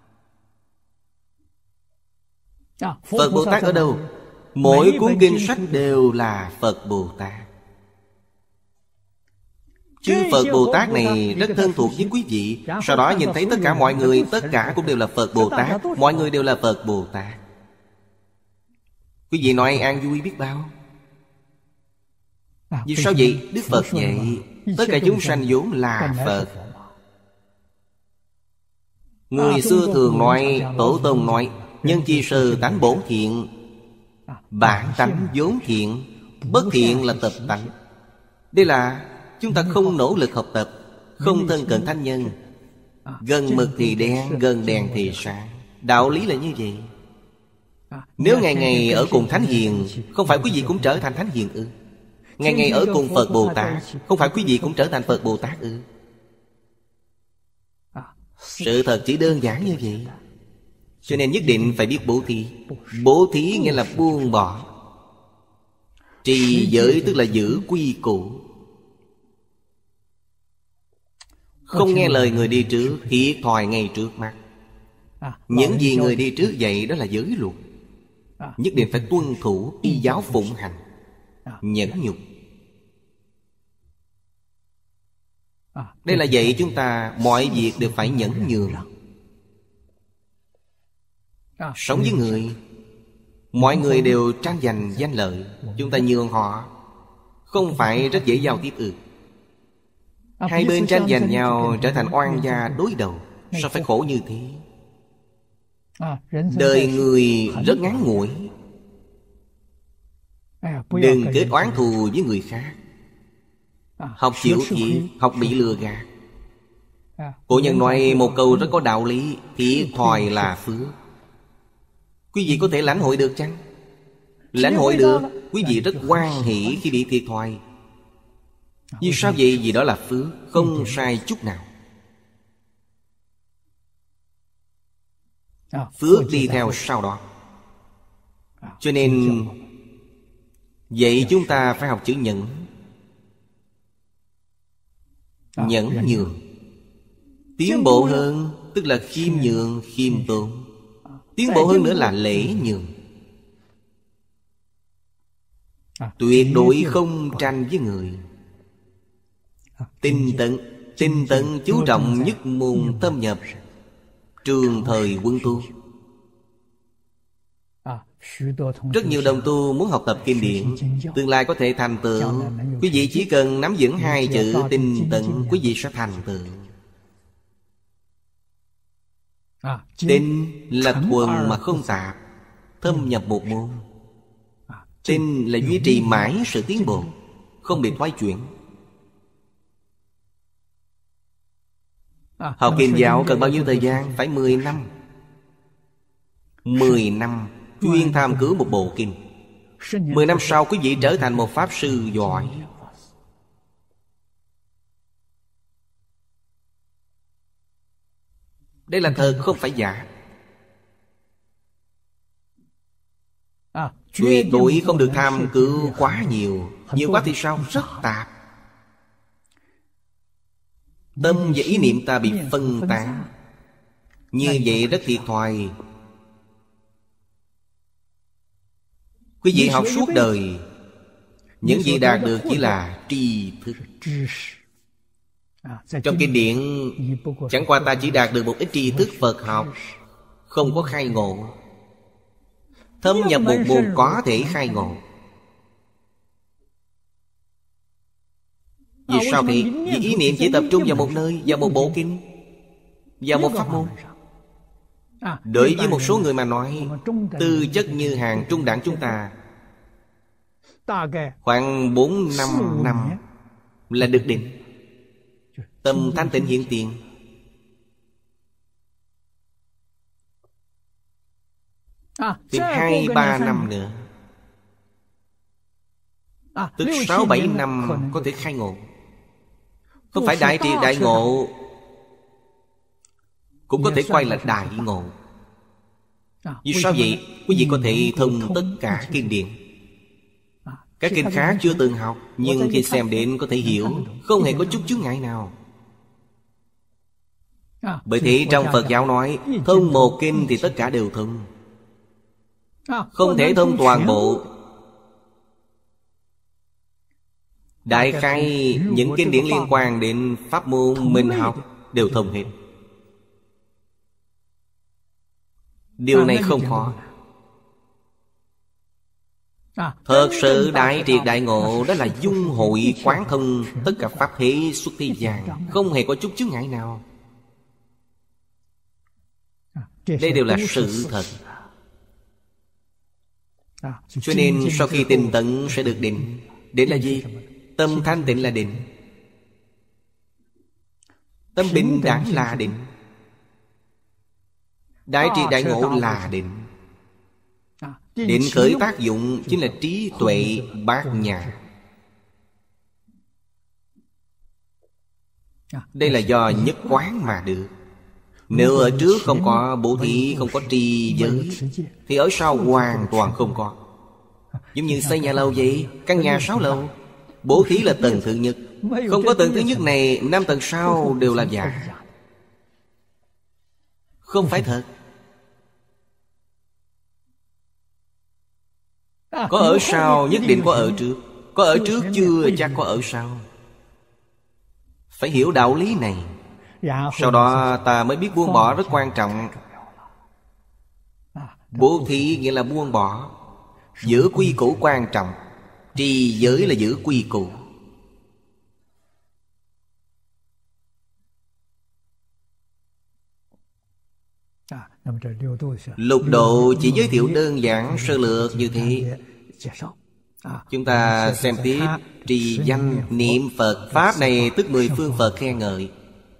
Phật Bồ Tát ở đâu? Mỗi cuốn kinh sách đều là Phật Bồ Tát. Chư Phật Bồ Tát này rất thân thuộc với quý vị. Sau đó nhìn thấy tất cả mọi người, tất cả cũng đều là Phật Bồ Tát. Mọi người đều là Phật Bồ Tát. Quý vị nói an vui biết bao. Vì sao vậy? Đức Phật vậy. Tất cả chúng sanh vốn là Phật. Người xưa thường nói, Tổ Tông nói, nhân chi sơ tánh bổn thiện, bản tánh vốn thiện, bất thiện là tập tánh. Đây là chúng ta không nỗ lực học tập, không thân cận thánh nhân. Gần mực thì đen, gần đèn thì sáng. Đạo lý là như vậy. Nếu ngày ngày ở cùng Thánh Hiền, không phải quý vị cũng trở thành Thánh Hiền ư? Ngày ngày ở cùng Phật Bồ Tát, không phải quý vị cũng trở thành Phật Bồ Tát ư? Sự thật chỉ đơn giản như vậy. Cho nên nhất định phải biết bố thí. Bố thí nghĩa là buông bỏ. Trì giới tức là giữ quy củ. Không nghe lời người đi trước, thiệt thòi ngay trước mắt. Những gì người đi trước dạy đó là giới luật. Nhất định phải tuân thủ, y giáo phụng hành. Nhẫn nhục. Đây là dạy chúng ta mọi việc đều phải nhẫn nhường. Sống với người, mọi người đều tranh giành danh lợi, chúng ta nhường họ, không phải rất dễ giao tiếp ư? Hai bên tranh giành nhau trở thành oan gia đối đầu. Sao phải khổ như thế? Đời người rất ngắn ngủi. Đừng kết oán thù với người khác. Học chịu thiệt, học bị lừa gạt. Cổ nhân nói một câu rất có đạo lý: thiệt thòi là phước. Quý vị có thể lãnh hội được chăng? Lãnh hội được. Quý vị rất hoan hỷ khi bị thiệt thòi. Vì sao vậy? Vì đó là phước, không sai chút nào. Phước đi theo sau đó. Cho nên vậy chúng ta phải học chữ nhẫn. Nhẫn nhường. Tiến bộ hơn tức là khiêm nhường, khiêm tốn. Tiến bộ hơn nữa là lễ nhường. Tuyệt đối không tranh với người. Tinh tấn. Tinh tấn chú trọng nhất môn tâm nhập. Trường thời quân tu. Rất nhiều đồng tu muốn học tập kinh điển, tương lai có thể thành tựu. Quý vị chỉ cần nắm vững hai chữ tinh tấn, quý vị sẽ thành tựu. Tinh là thuần mà không tạp, thâm nhập một môn. Tinh là duy trì mãi sự tiến bộ, không bị thoái chuyển. Học kinh giáo cần bao nhiêu thời gian? Phải mười năm. Mười năm chuyên tham cứu một bộ kinh. Mười năm sau quý vị trở thành một pháp sư giỏi. Đây là thật, không phải giả. Tuyệt đối không được tham cứu quá nhiều. Nhiều quá thì sao? Rất tạp. Tâm và ý niệm ta bị phân tán. Như vậy rất thiệt thòi. Quý vị học suốt đời, những gì đạt được chỉ là tri thức. Trong kinh điển, chẳng qua ta chỉ đạt được một ít tri thức Phật học, không có khai ngộ. Thâm nhập một môn có thể khai ngộ. Vì sao thì? Vì ý niệm chỉ tập trung vào một nơi, vào một bộ kinh, vào một pháp môn. Đối với một số người mà nói, tư chất như hàng trung đẳng chúng ta, khoảng bốn năm năm là được định. Tâm thanh tịnh hiện tiền. Thì hai ba năm nữa, tức sáu bảy năm có thể khai ngộ. Không phải đại triệt đại ngộ, cũng có thể quay lại đại ngộ. Vì sao vậy? Quý vị có thể thông tất cả kinh điển. Các kinh khác chưa từng học, nhưng khi xem đến có thể hiểu, không hề có chút chướng ngại nào. Bởi thế trong Phật giáo nói, thông một kinh thì tất cả đều thông. Không thể thông toàn bộ. Đại khái những kinh điển liên quan đến pháp môn mình học đều thông hết. Điều này không khó. Thật sự đại triệt đại ngộ, đó là dung hội quán thông tất cả pháp thế xuất thế gian, không hề có chút chướng ngại nào. Đây đều là sự thật. Cho nên sau khi tinh tấn sẽ được định. Định là gì? Tâm thanh tịnh là định. Tâm bình đẳng là định. Đại triệt đại ngộ là định. Định khởi tác dụng chính là trí tuệ bát nhã. Đây là do nhất quán mà được. Nếu ở trước không có bố thí, không có trì giới, thì ở sau hoàn toàn không có. Giống như xây nhà lầu vậy, căn nhà sáu lầu, bố thí là tầng thứ nhất. Không có tầng thứ nhất này, năm tầng sau đều là giả. Không phải thật. Có ở sau nhất định có ở trước. Có ở trước chưa chắc có ở sau. Phải hiểu đạo lý này. Sau đó ta mới biết buông bỏ rất quan trọng. Bố thí nghĩa là buông bỏ. Giữ quy củ quan trọng. Trì giới là giữ quy củ. Lục độ chỉ giới thiệu đơn giản sơ lược như thế. Chúng ta xem tiếp. Trì danh niệm Phật. Pháp này tức mười phương Phật khen ngợi.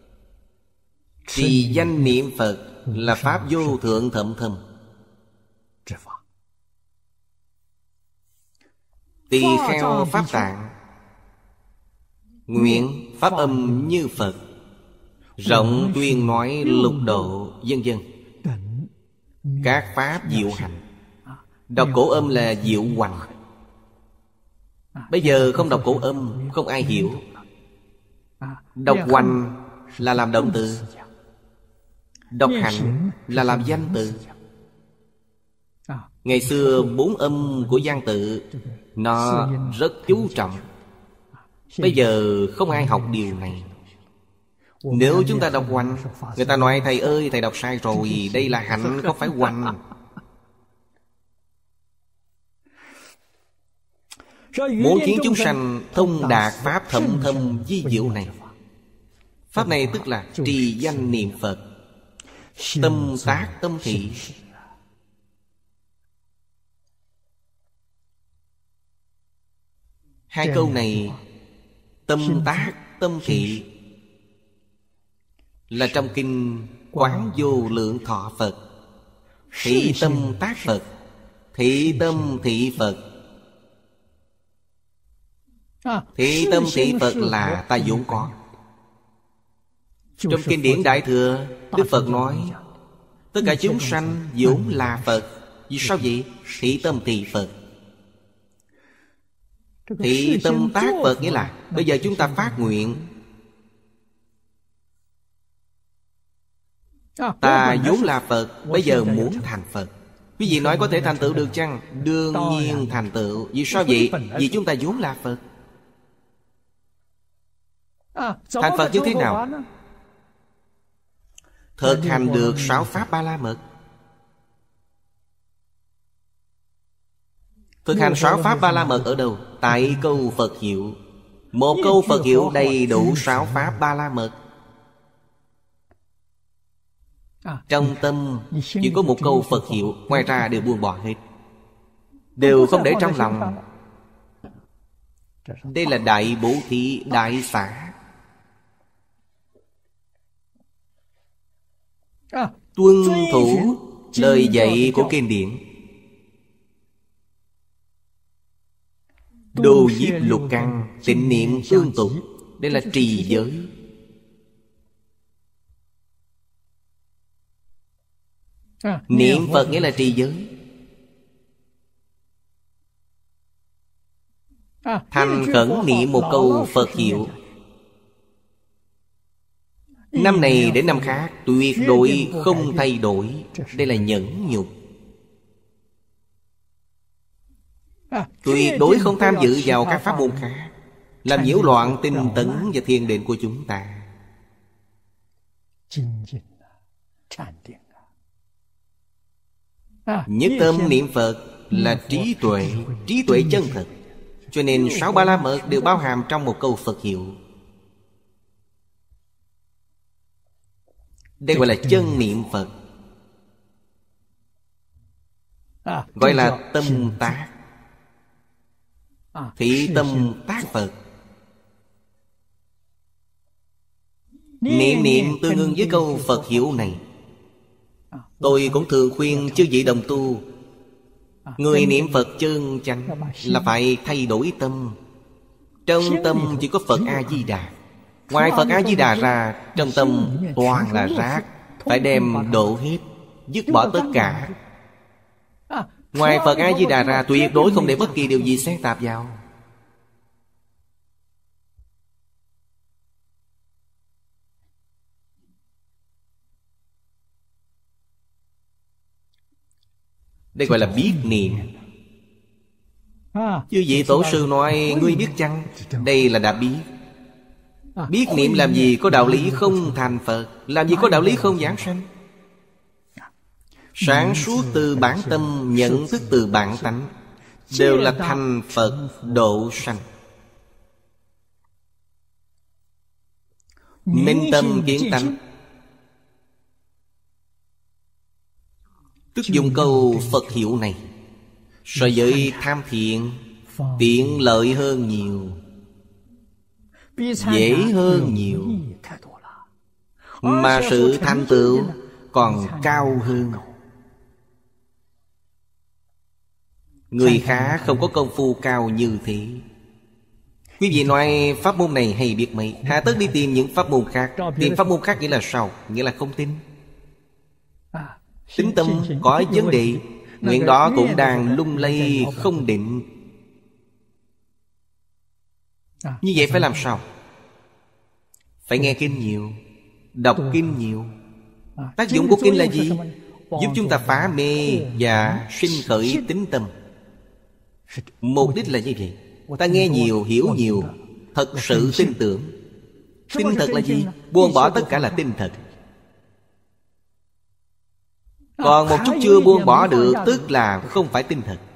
Trì danh niệm Phật là pháp vô thượng thậm thâm. Tỳ kheo pháp tạng. Nguyện pháp âm như Phật. Rộng tuyên nói lục độ, vân vân. Các pháp diệu hành. Đọc cổ âm là diệu hoành. Bây giờ không đọc cổ âm, không ai hiểu. Đọc hoành là làm động từ. Đọc hạnh là làm danh từ. Ngày xưa bốn âm của văn tự nó rất chú trọng. Bây giờ không ai học điều này. Nếu chúng ta đọc hoành, người ta nói thầy ơi thầy đọc sai rồi, đây là hạnh không phải hoành. Muốn khiến chúng sanh thông đạt pháp thậm thâm vi diệu này. Pháp này tức là trì danh niệm Phật. Tâm tác tâm thị. Hai câu này, tâm tác tâm thị, là trong kinh Quán Vô Lượng Thọ Phật. Thị tâm tác Phật, thị tâm thị Phật. Thị tâm thị Phật là ta vốn có. Trong kinh điển Đại Thừa, Đức Phật nói tất cả chúng sanh vốn là Phật. Vì sao vậy? Thị tâm thị Phật. Thị tâm tác Phật nghĩa là bây giờ chúng ta phát nguyện, ta vốn là Phật, bây giờ muốn thành Phật. Quý vị nói có thể thành tựu được chăng? Đương nhiên thành tựu. Vì sao vậy? Vì chúng ta vốn là Phật. Thành Phật như thế nào? Thực hành được sáu pháp ba la mật. Thực hành sáu pháp ba la mật ở đâu? Tại câu Phật hiệu. Một câu Phật hiệu đầy đủ sáu pháp ba la mật. Trong tâm chỉ có một câu Phật hiệu, ngoài ra đều buông bỏ hết, đều không để trong lòng. Đây là đại bố thí, đại xả. Tuân thủ lời dạy của kinh điển. Đồ diếp lục căn, tịnh niệm tương tục. Đây là trì giới. Niệm Phật nghĩa là trì giới. thành khẩn niệm một câu Phật hiệu. Năm này đến năm khác tuyệt đối không thay đổi. Đây là nhẫn nhục. Tuyệt đối không tham dự vào các pháp môn khác, làm nhiễu loạn tinh tấn và thiền định của chúng ta. Nhất tâm niệm Phật là trí tuệ, trí tuệ chân thật. Cho nên sáu ba la mật đều bao hàm trong một câu Phật hiệu. Đây gọi là chân niệm Phật, gọi là tâm tác. Thị tâm tác Phật. Niệm niệm tương ứng với câu Phật hiệu này. Tôi cũng thường khuyên chư vị đồng tu, người niệm Phật chân chánh là phải thay đổi tâm. Trong tâm chỉ có Phật A-di-đà. Ngoài Phật A-di-đà ra, trong tâm toàn là rác. Phải đem độ hết, dứt bỏ tất cả. Ngoài Phật A-di-đà ra, tuyệt đối không để bất kỳ điều gì xen tạp vào. Đây gọi là biết niệm. Chứ vị tổ sư nói ngươi biết chăng? Đây là đã biết. Biết niệm làm gì có đạo lý không thành Phật, làm gì có đạo lý không giảng sanh. Sáng suốt từ bản tâm, nhận thức từ bản tánh, đều là thành Phật độ sanh. Minh tâm kiến tánh, tức dùng câu Phật hiệu này so với tham thiện tiện lợi hơn nhiều, dễ hơn nhiều, mà sự thành tựu còn cao hơn. Người khác không có công phu cao như thế. Quý vị nói pháp môn này hay biết mấy, hà tất đi tìm những pháp môn khác. Tìm pháp môn khác nghĩa là sao? Nghĩa là không tin. Tính tâm có vấn đề, nguyện đó cũng đang lung lay không định. Như vậy phải làm sao? Phải nghe kinh nhiều, đọc kinh nhiều. Tác dụng của kinh là gì? Giúp chúng ta phá mê và sinh khởi tính tâm. Mục đích là như vậy. Ta nghe nhiều, hiểu nhiều, thật sự tin tưởng. Tin thật là gì? Buông bỏ tất cả là tin thật. Còn một chút chưa buông bỏ được, tức là không phải tin thật.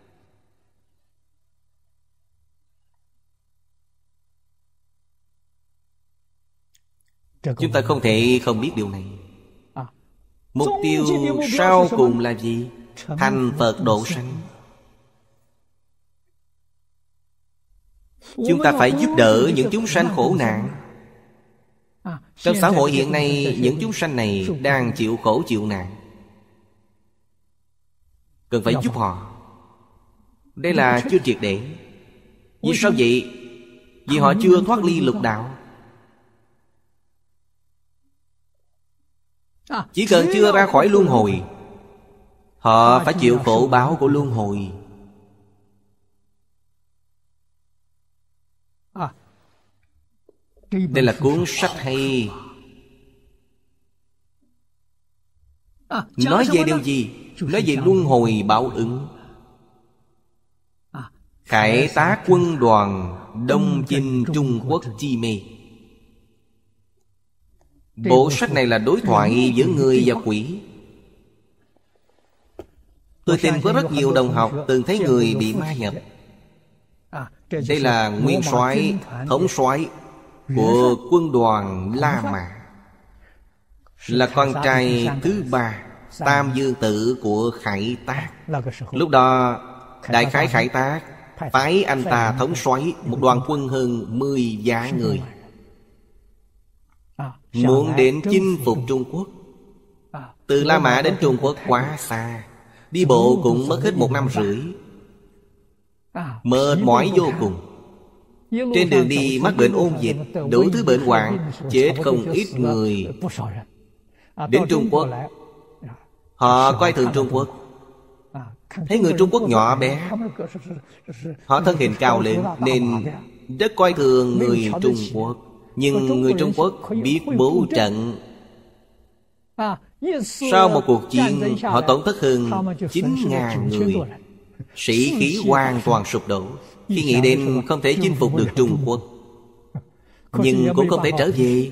Chúng ta không thể không biết điều này. Mục tiêu sau cùng là gì? Thành Phật độ sanh. Chúng ta phải giúp đỡ những chúng sanh khổ nạn. Trong xã hội hiện nay, những chúng sanh này đang chịu khổ chịu nạn, cần phải giúp họ. Đây là chưa triệt để. Vì sao vậy? Vì họ chưa thoát ly lục đạo. Chỉ cần chưa ra khỏi luân hồi, họ phải chịu khổ báo của luân hồi. Đây là cuốn sách hay. Nói về điều gì? Nói về luân hồi báo ứng. Khải tá quân đoàn Đông Chinh Trung Quốc chi mê. Bộ sách này là đối thoại giữa người và quỷ. Tôi tin có rất nhiều đồng học từng thấy người bị ma nhập. Đây là nguyên soái, thống soái của quân đoàn La Mã, là con trai thứ ba Tam Dương Tử của Khải Tác. Lúc đó Đại khái Khải Tác phái anh ta thống soái một đoàn quân hơn mười vạn người, muốn đến chinh phục Trung Quốc. Từ La Mã đến Trung Quốc quá xa, đi bộ cũng mất hết một năm rưỡi, mệt mỏi vô cùng. Trên đường đi mắc bệnh ôn dịch, đủ thứ bệnh hoạn, chết không ít người. Đến Trung Quốc, họ coi thường Trung Quốc. Thấy người Trung Quốc nhỏ bé, họ thân hình cao lớn nên rất coi thường người Trung Quốc. Nhưng người Trung Quốc biết bố trận. Sau một cuộc chiến, họ tổn thất hơn chín ngàn người, sĩ khí hoàn toàn sụp đổ. Khi nghĩ đến không thể chinh phục được Trung Quốc, nhưng cũng không thể trở về.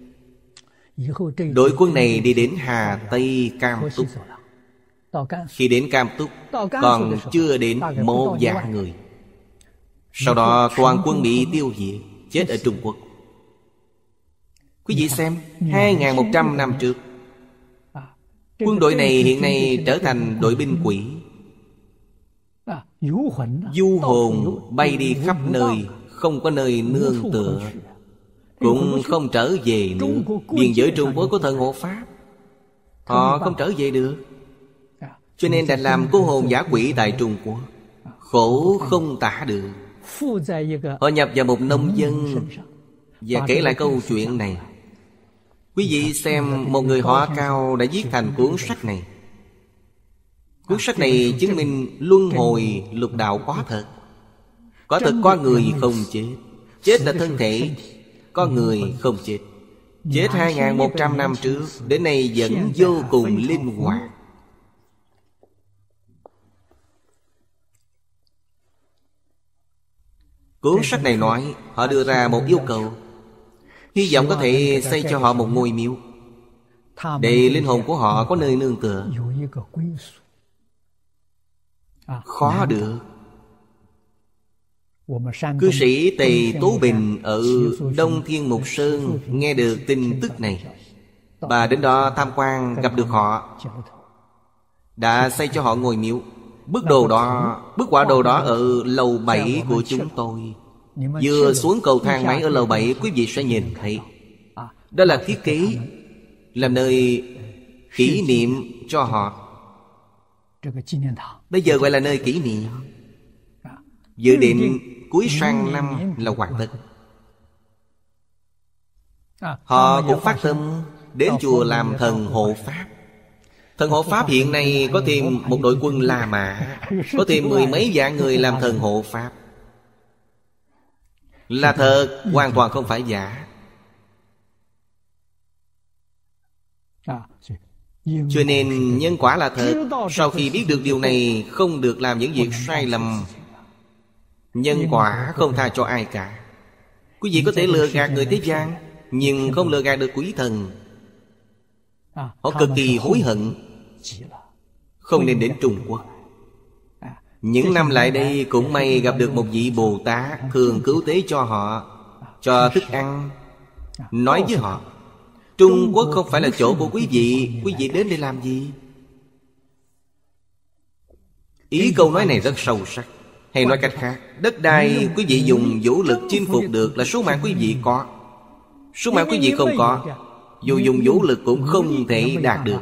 Đội quân này đi đến Hà Tây Cam Túc. Khi đến Cam Túc còn chưa đến một vạn người. Sau đó toàn quân bị tiêu diệt, chết ở Trung Quốc. Quý vị xem, hai nghìn một trăm năm trước, quân đội này hiện nay trở thành đội binh quỷ. Du hồn bay đi khắp nơi, không có nơi nương tựa, cũng không trở về nữa. Biên giới Trung Quốc có thần hộ Pháp, họ không trở về được. Cho nên đành làm cô hồn giả quỷ tại Trung Quốc, khổ không tả được. Họ nhập vào một nông dân và kể lại câu chuyện này. Quý vị xem, một người họ Cao đã viết thành cuốn sách này. Cuốn sách này chứng minh luân hồi lục đạo có thật. Có thật có người không chết. Chết là thân thể, có người không chết. Chết hai nghìn một trăm năm trước, đến nay vẫn vô cùng linh hoạt. Cuốn sách này nói, họ đưa ra một yêu cầu, hy vọng có thể xây cho họ một ngôi miếu, để linh hồn của họ có nơi nương tựa. Khó được. Cư sĩ Tề Tố Bình ở Đông Thiên Mục Sơn nghe được tin tức này, bà đến đó tham quan, gặp được họ, đã xây cho họ ngôi miếu. Bức đồ đó, bức họa đồ đó ở lầu bảy của chúng tôi. Vừa xuống cầu thang máy ở lầu bảy, quý vị sẽ nhìn thấy. Đó là thiết kế làm nơi kỷ niệm cho họ. Bây giờ gọi là nơi kỷ niệm. Dự định cuối sang năm là hoàn tất. Họ cũng phát tâm đến chùa làm thần hộ Pháp. Thần hộ Pháp hiện nay có thêm một đội quân La Mã, có thêm mười mấy vạn người làm thần hộ Pháp. Là thật, hoàn toàn không phải giả. Cho nên nhân quả là thật. Sau khi biết được điều này, không được làm những việc sai lầm. Nhân quả không tha cho ai cả. Quý vị có thể lừa gạt người thế gian, nhưng không lừa gạt được quý thần. Họ cực kỳ hối hận, không nên đến Trung Quốc. Những năm lại đây cũng may gặp được một vị Bồ Tát thường cứu tế cho họ, cho thức ăn. Nói với họ, Trung Quốc không phải là chỗ của quý vị, quý vị đến để làm gì? Ý câu nói này rất sâu sắc. Hay nói cách khác, đất đai quý vị dùng vũ lực chinh phục được là số mạng quý vị có. Số mạng quý vị không có, dù dùng vũ lực cũng không thể đạt được.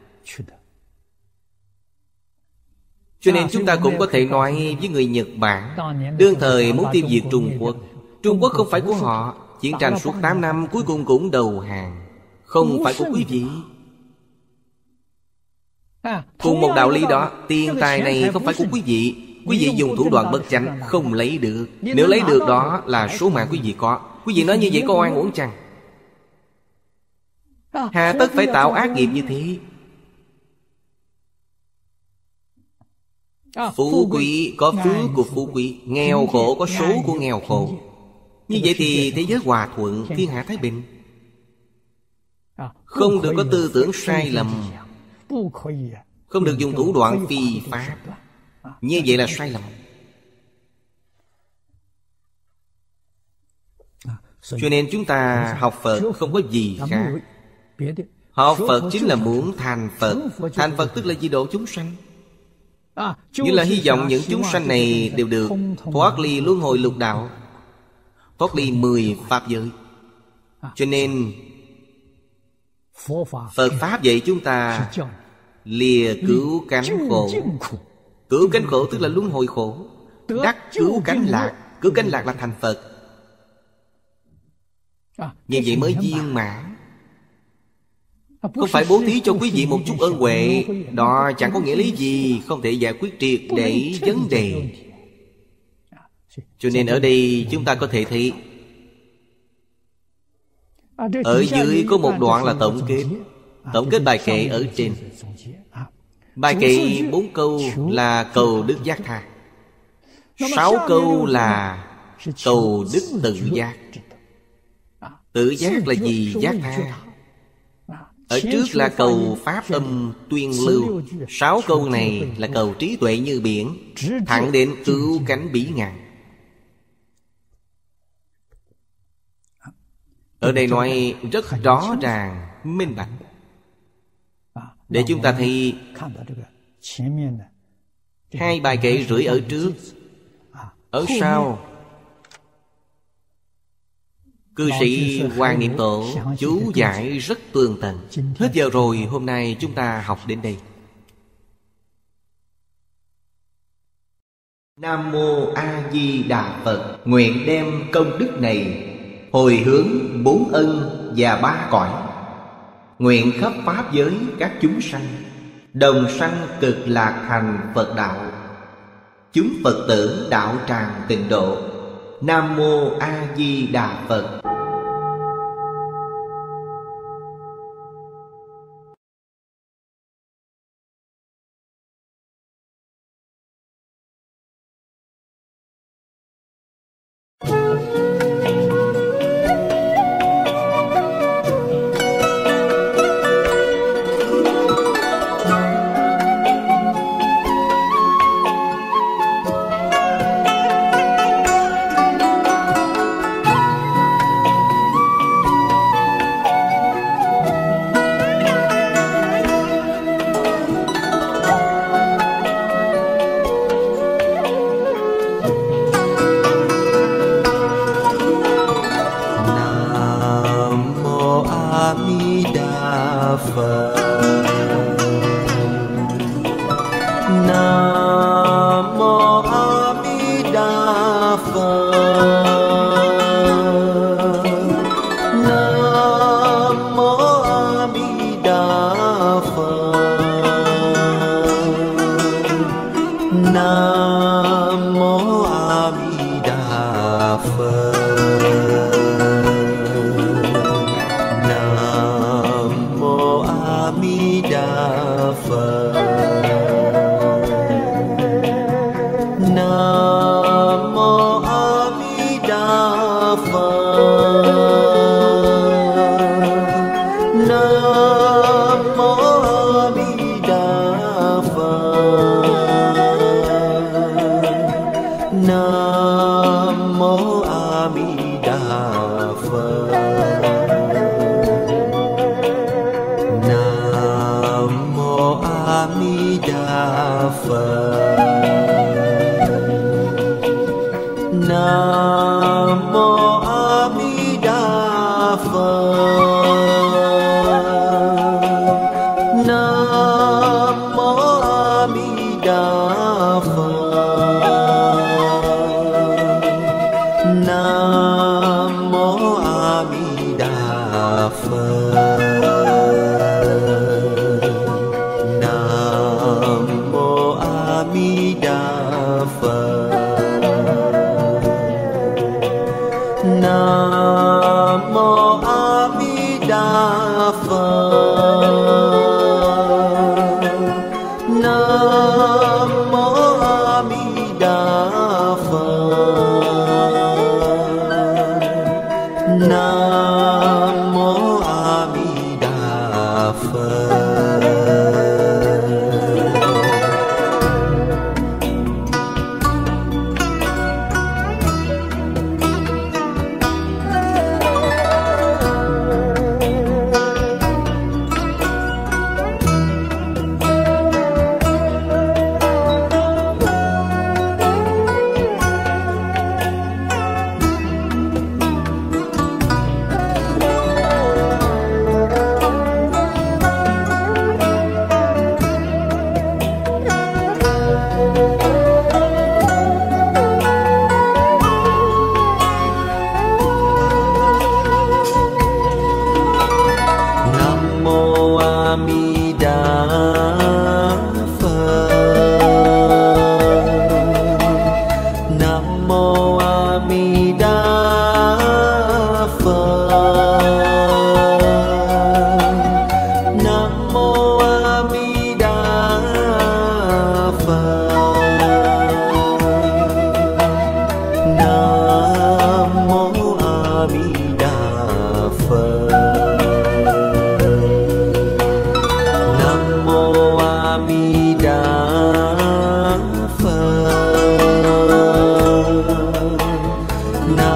Cho nên chúng ta cũng có thể nói với người Nhật Bản, đương thời muốn tiêu diệt Trung Quốc. Trung Quốc không phải của họ, chiến tranh suốt tám năm cuối cùng cũng đầu hàng. Không phải của quý vị. Cùng một đạo lý đó, tiền tài này không phải của quý vị. Quý vị dùng thủ đoạn bất chánh không lấy được. Nếu lấy được đó là số mạng quý vị có. Quý vị nói như vậy có oan uổng chăng? Hà tất phải tạo ác nghiệp như thế? Phú quý có phước của phú quý, nghèo khổ có số của nghèo khổ. Như vậy thì thế giới hòa thuận, thiên hạ thái bình. Không được có tư tưởng sai lầm, không được dùng thủ đoạn phi pháp. Như vậy là sai lầm. Cho nên chúng ta học Phật không có gì khác. Học Phật chính là muốn thành Phật. Thành Phật tức là di độ chúng sanh. Như là hy vọng những chúng sanh này đều được thoát ly luân hồi lục đạo, thoát ly mười pháp giới. Cho nên Phật Pháp dạy chúng ta lìa cứu cánh khổ. Cứu cánh khổ tức là luân hồi khổ. Đắc cứu cánh lạc. Cứu cánh lạc là thành Phật. Như vậy mới viên mãn. Không phải bố thí cho quý vị một chút ơn huệ, đó chẳng có nghĩa lý gì, không thể giải quyết triệt để vấn đề. Cho nên ở đây chúng ta có thể thấy, ở dưới có một đoạn là tổng kết. Tổng kết bài kệ ở trên. Bài kệ bốn câu là cầu đức giác tha, sáu câu là cầu đức tự giác. Tự giác là gì? Giác tha. Ở trước là cầu pháp âm tuyên lưu. Sáu câu này là cầu trí tuệ như biển, thẳng đến cứu cánh bỉ ngạn. Ở đây nói rất rõ ràng, minh bạch, để chúng ta thấy hai bài kệ rưỡi ở trước. Ở sau, cư sĩ Hoàng Niệm Tổ chú giải rất tường tận. Hết giờ rồi, hôm nay chúng ta học đến đây. Nam Mô A Di Đà Phật. Nguyện đem công đức này hồi hướng bốn ân và ba cõi, nguyện khắp pháp giới các chúng sanh đồng sanh cực lạc thành Phật đạo, chúng Phật tử đạo tràng tịnh độ. Nam Mô A Di Đà Phật.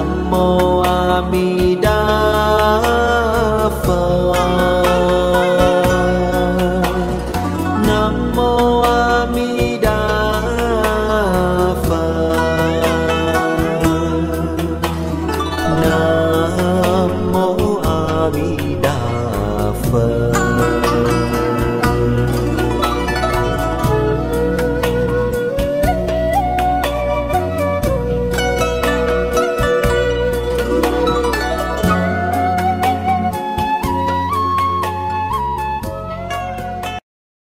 Nam Mô A Di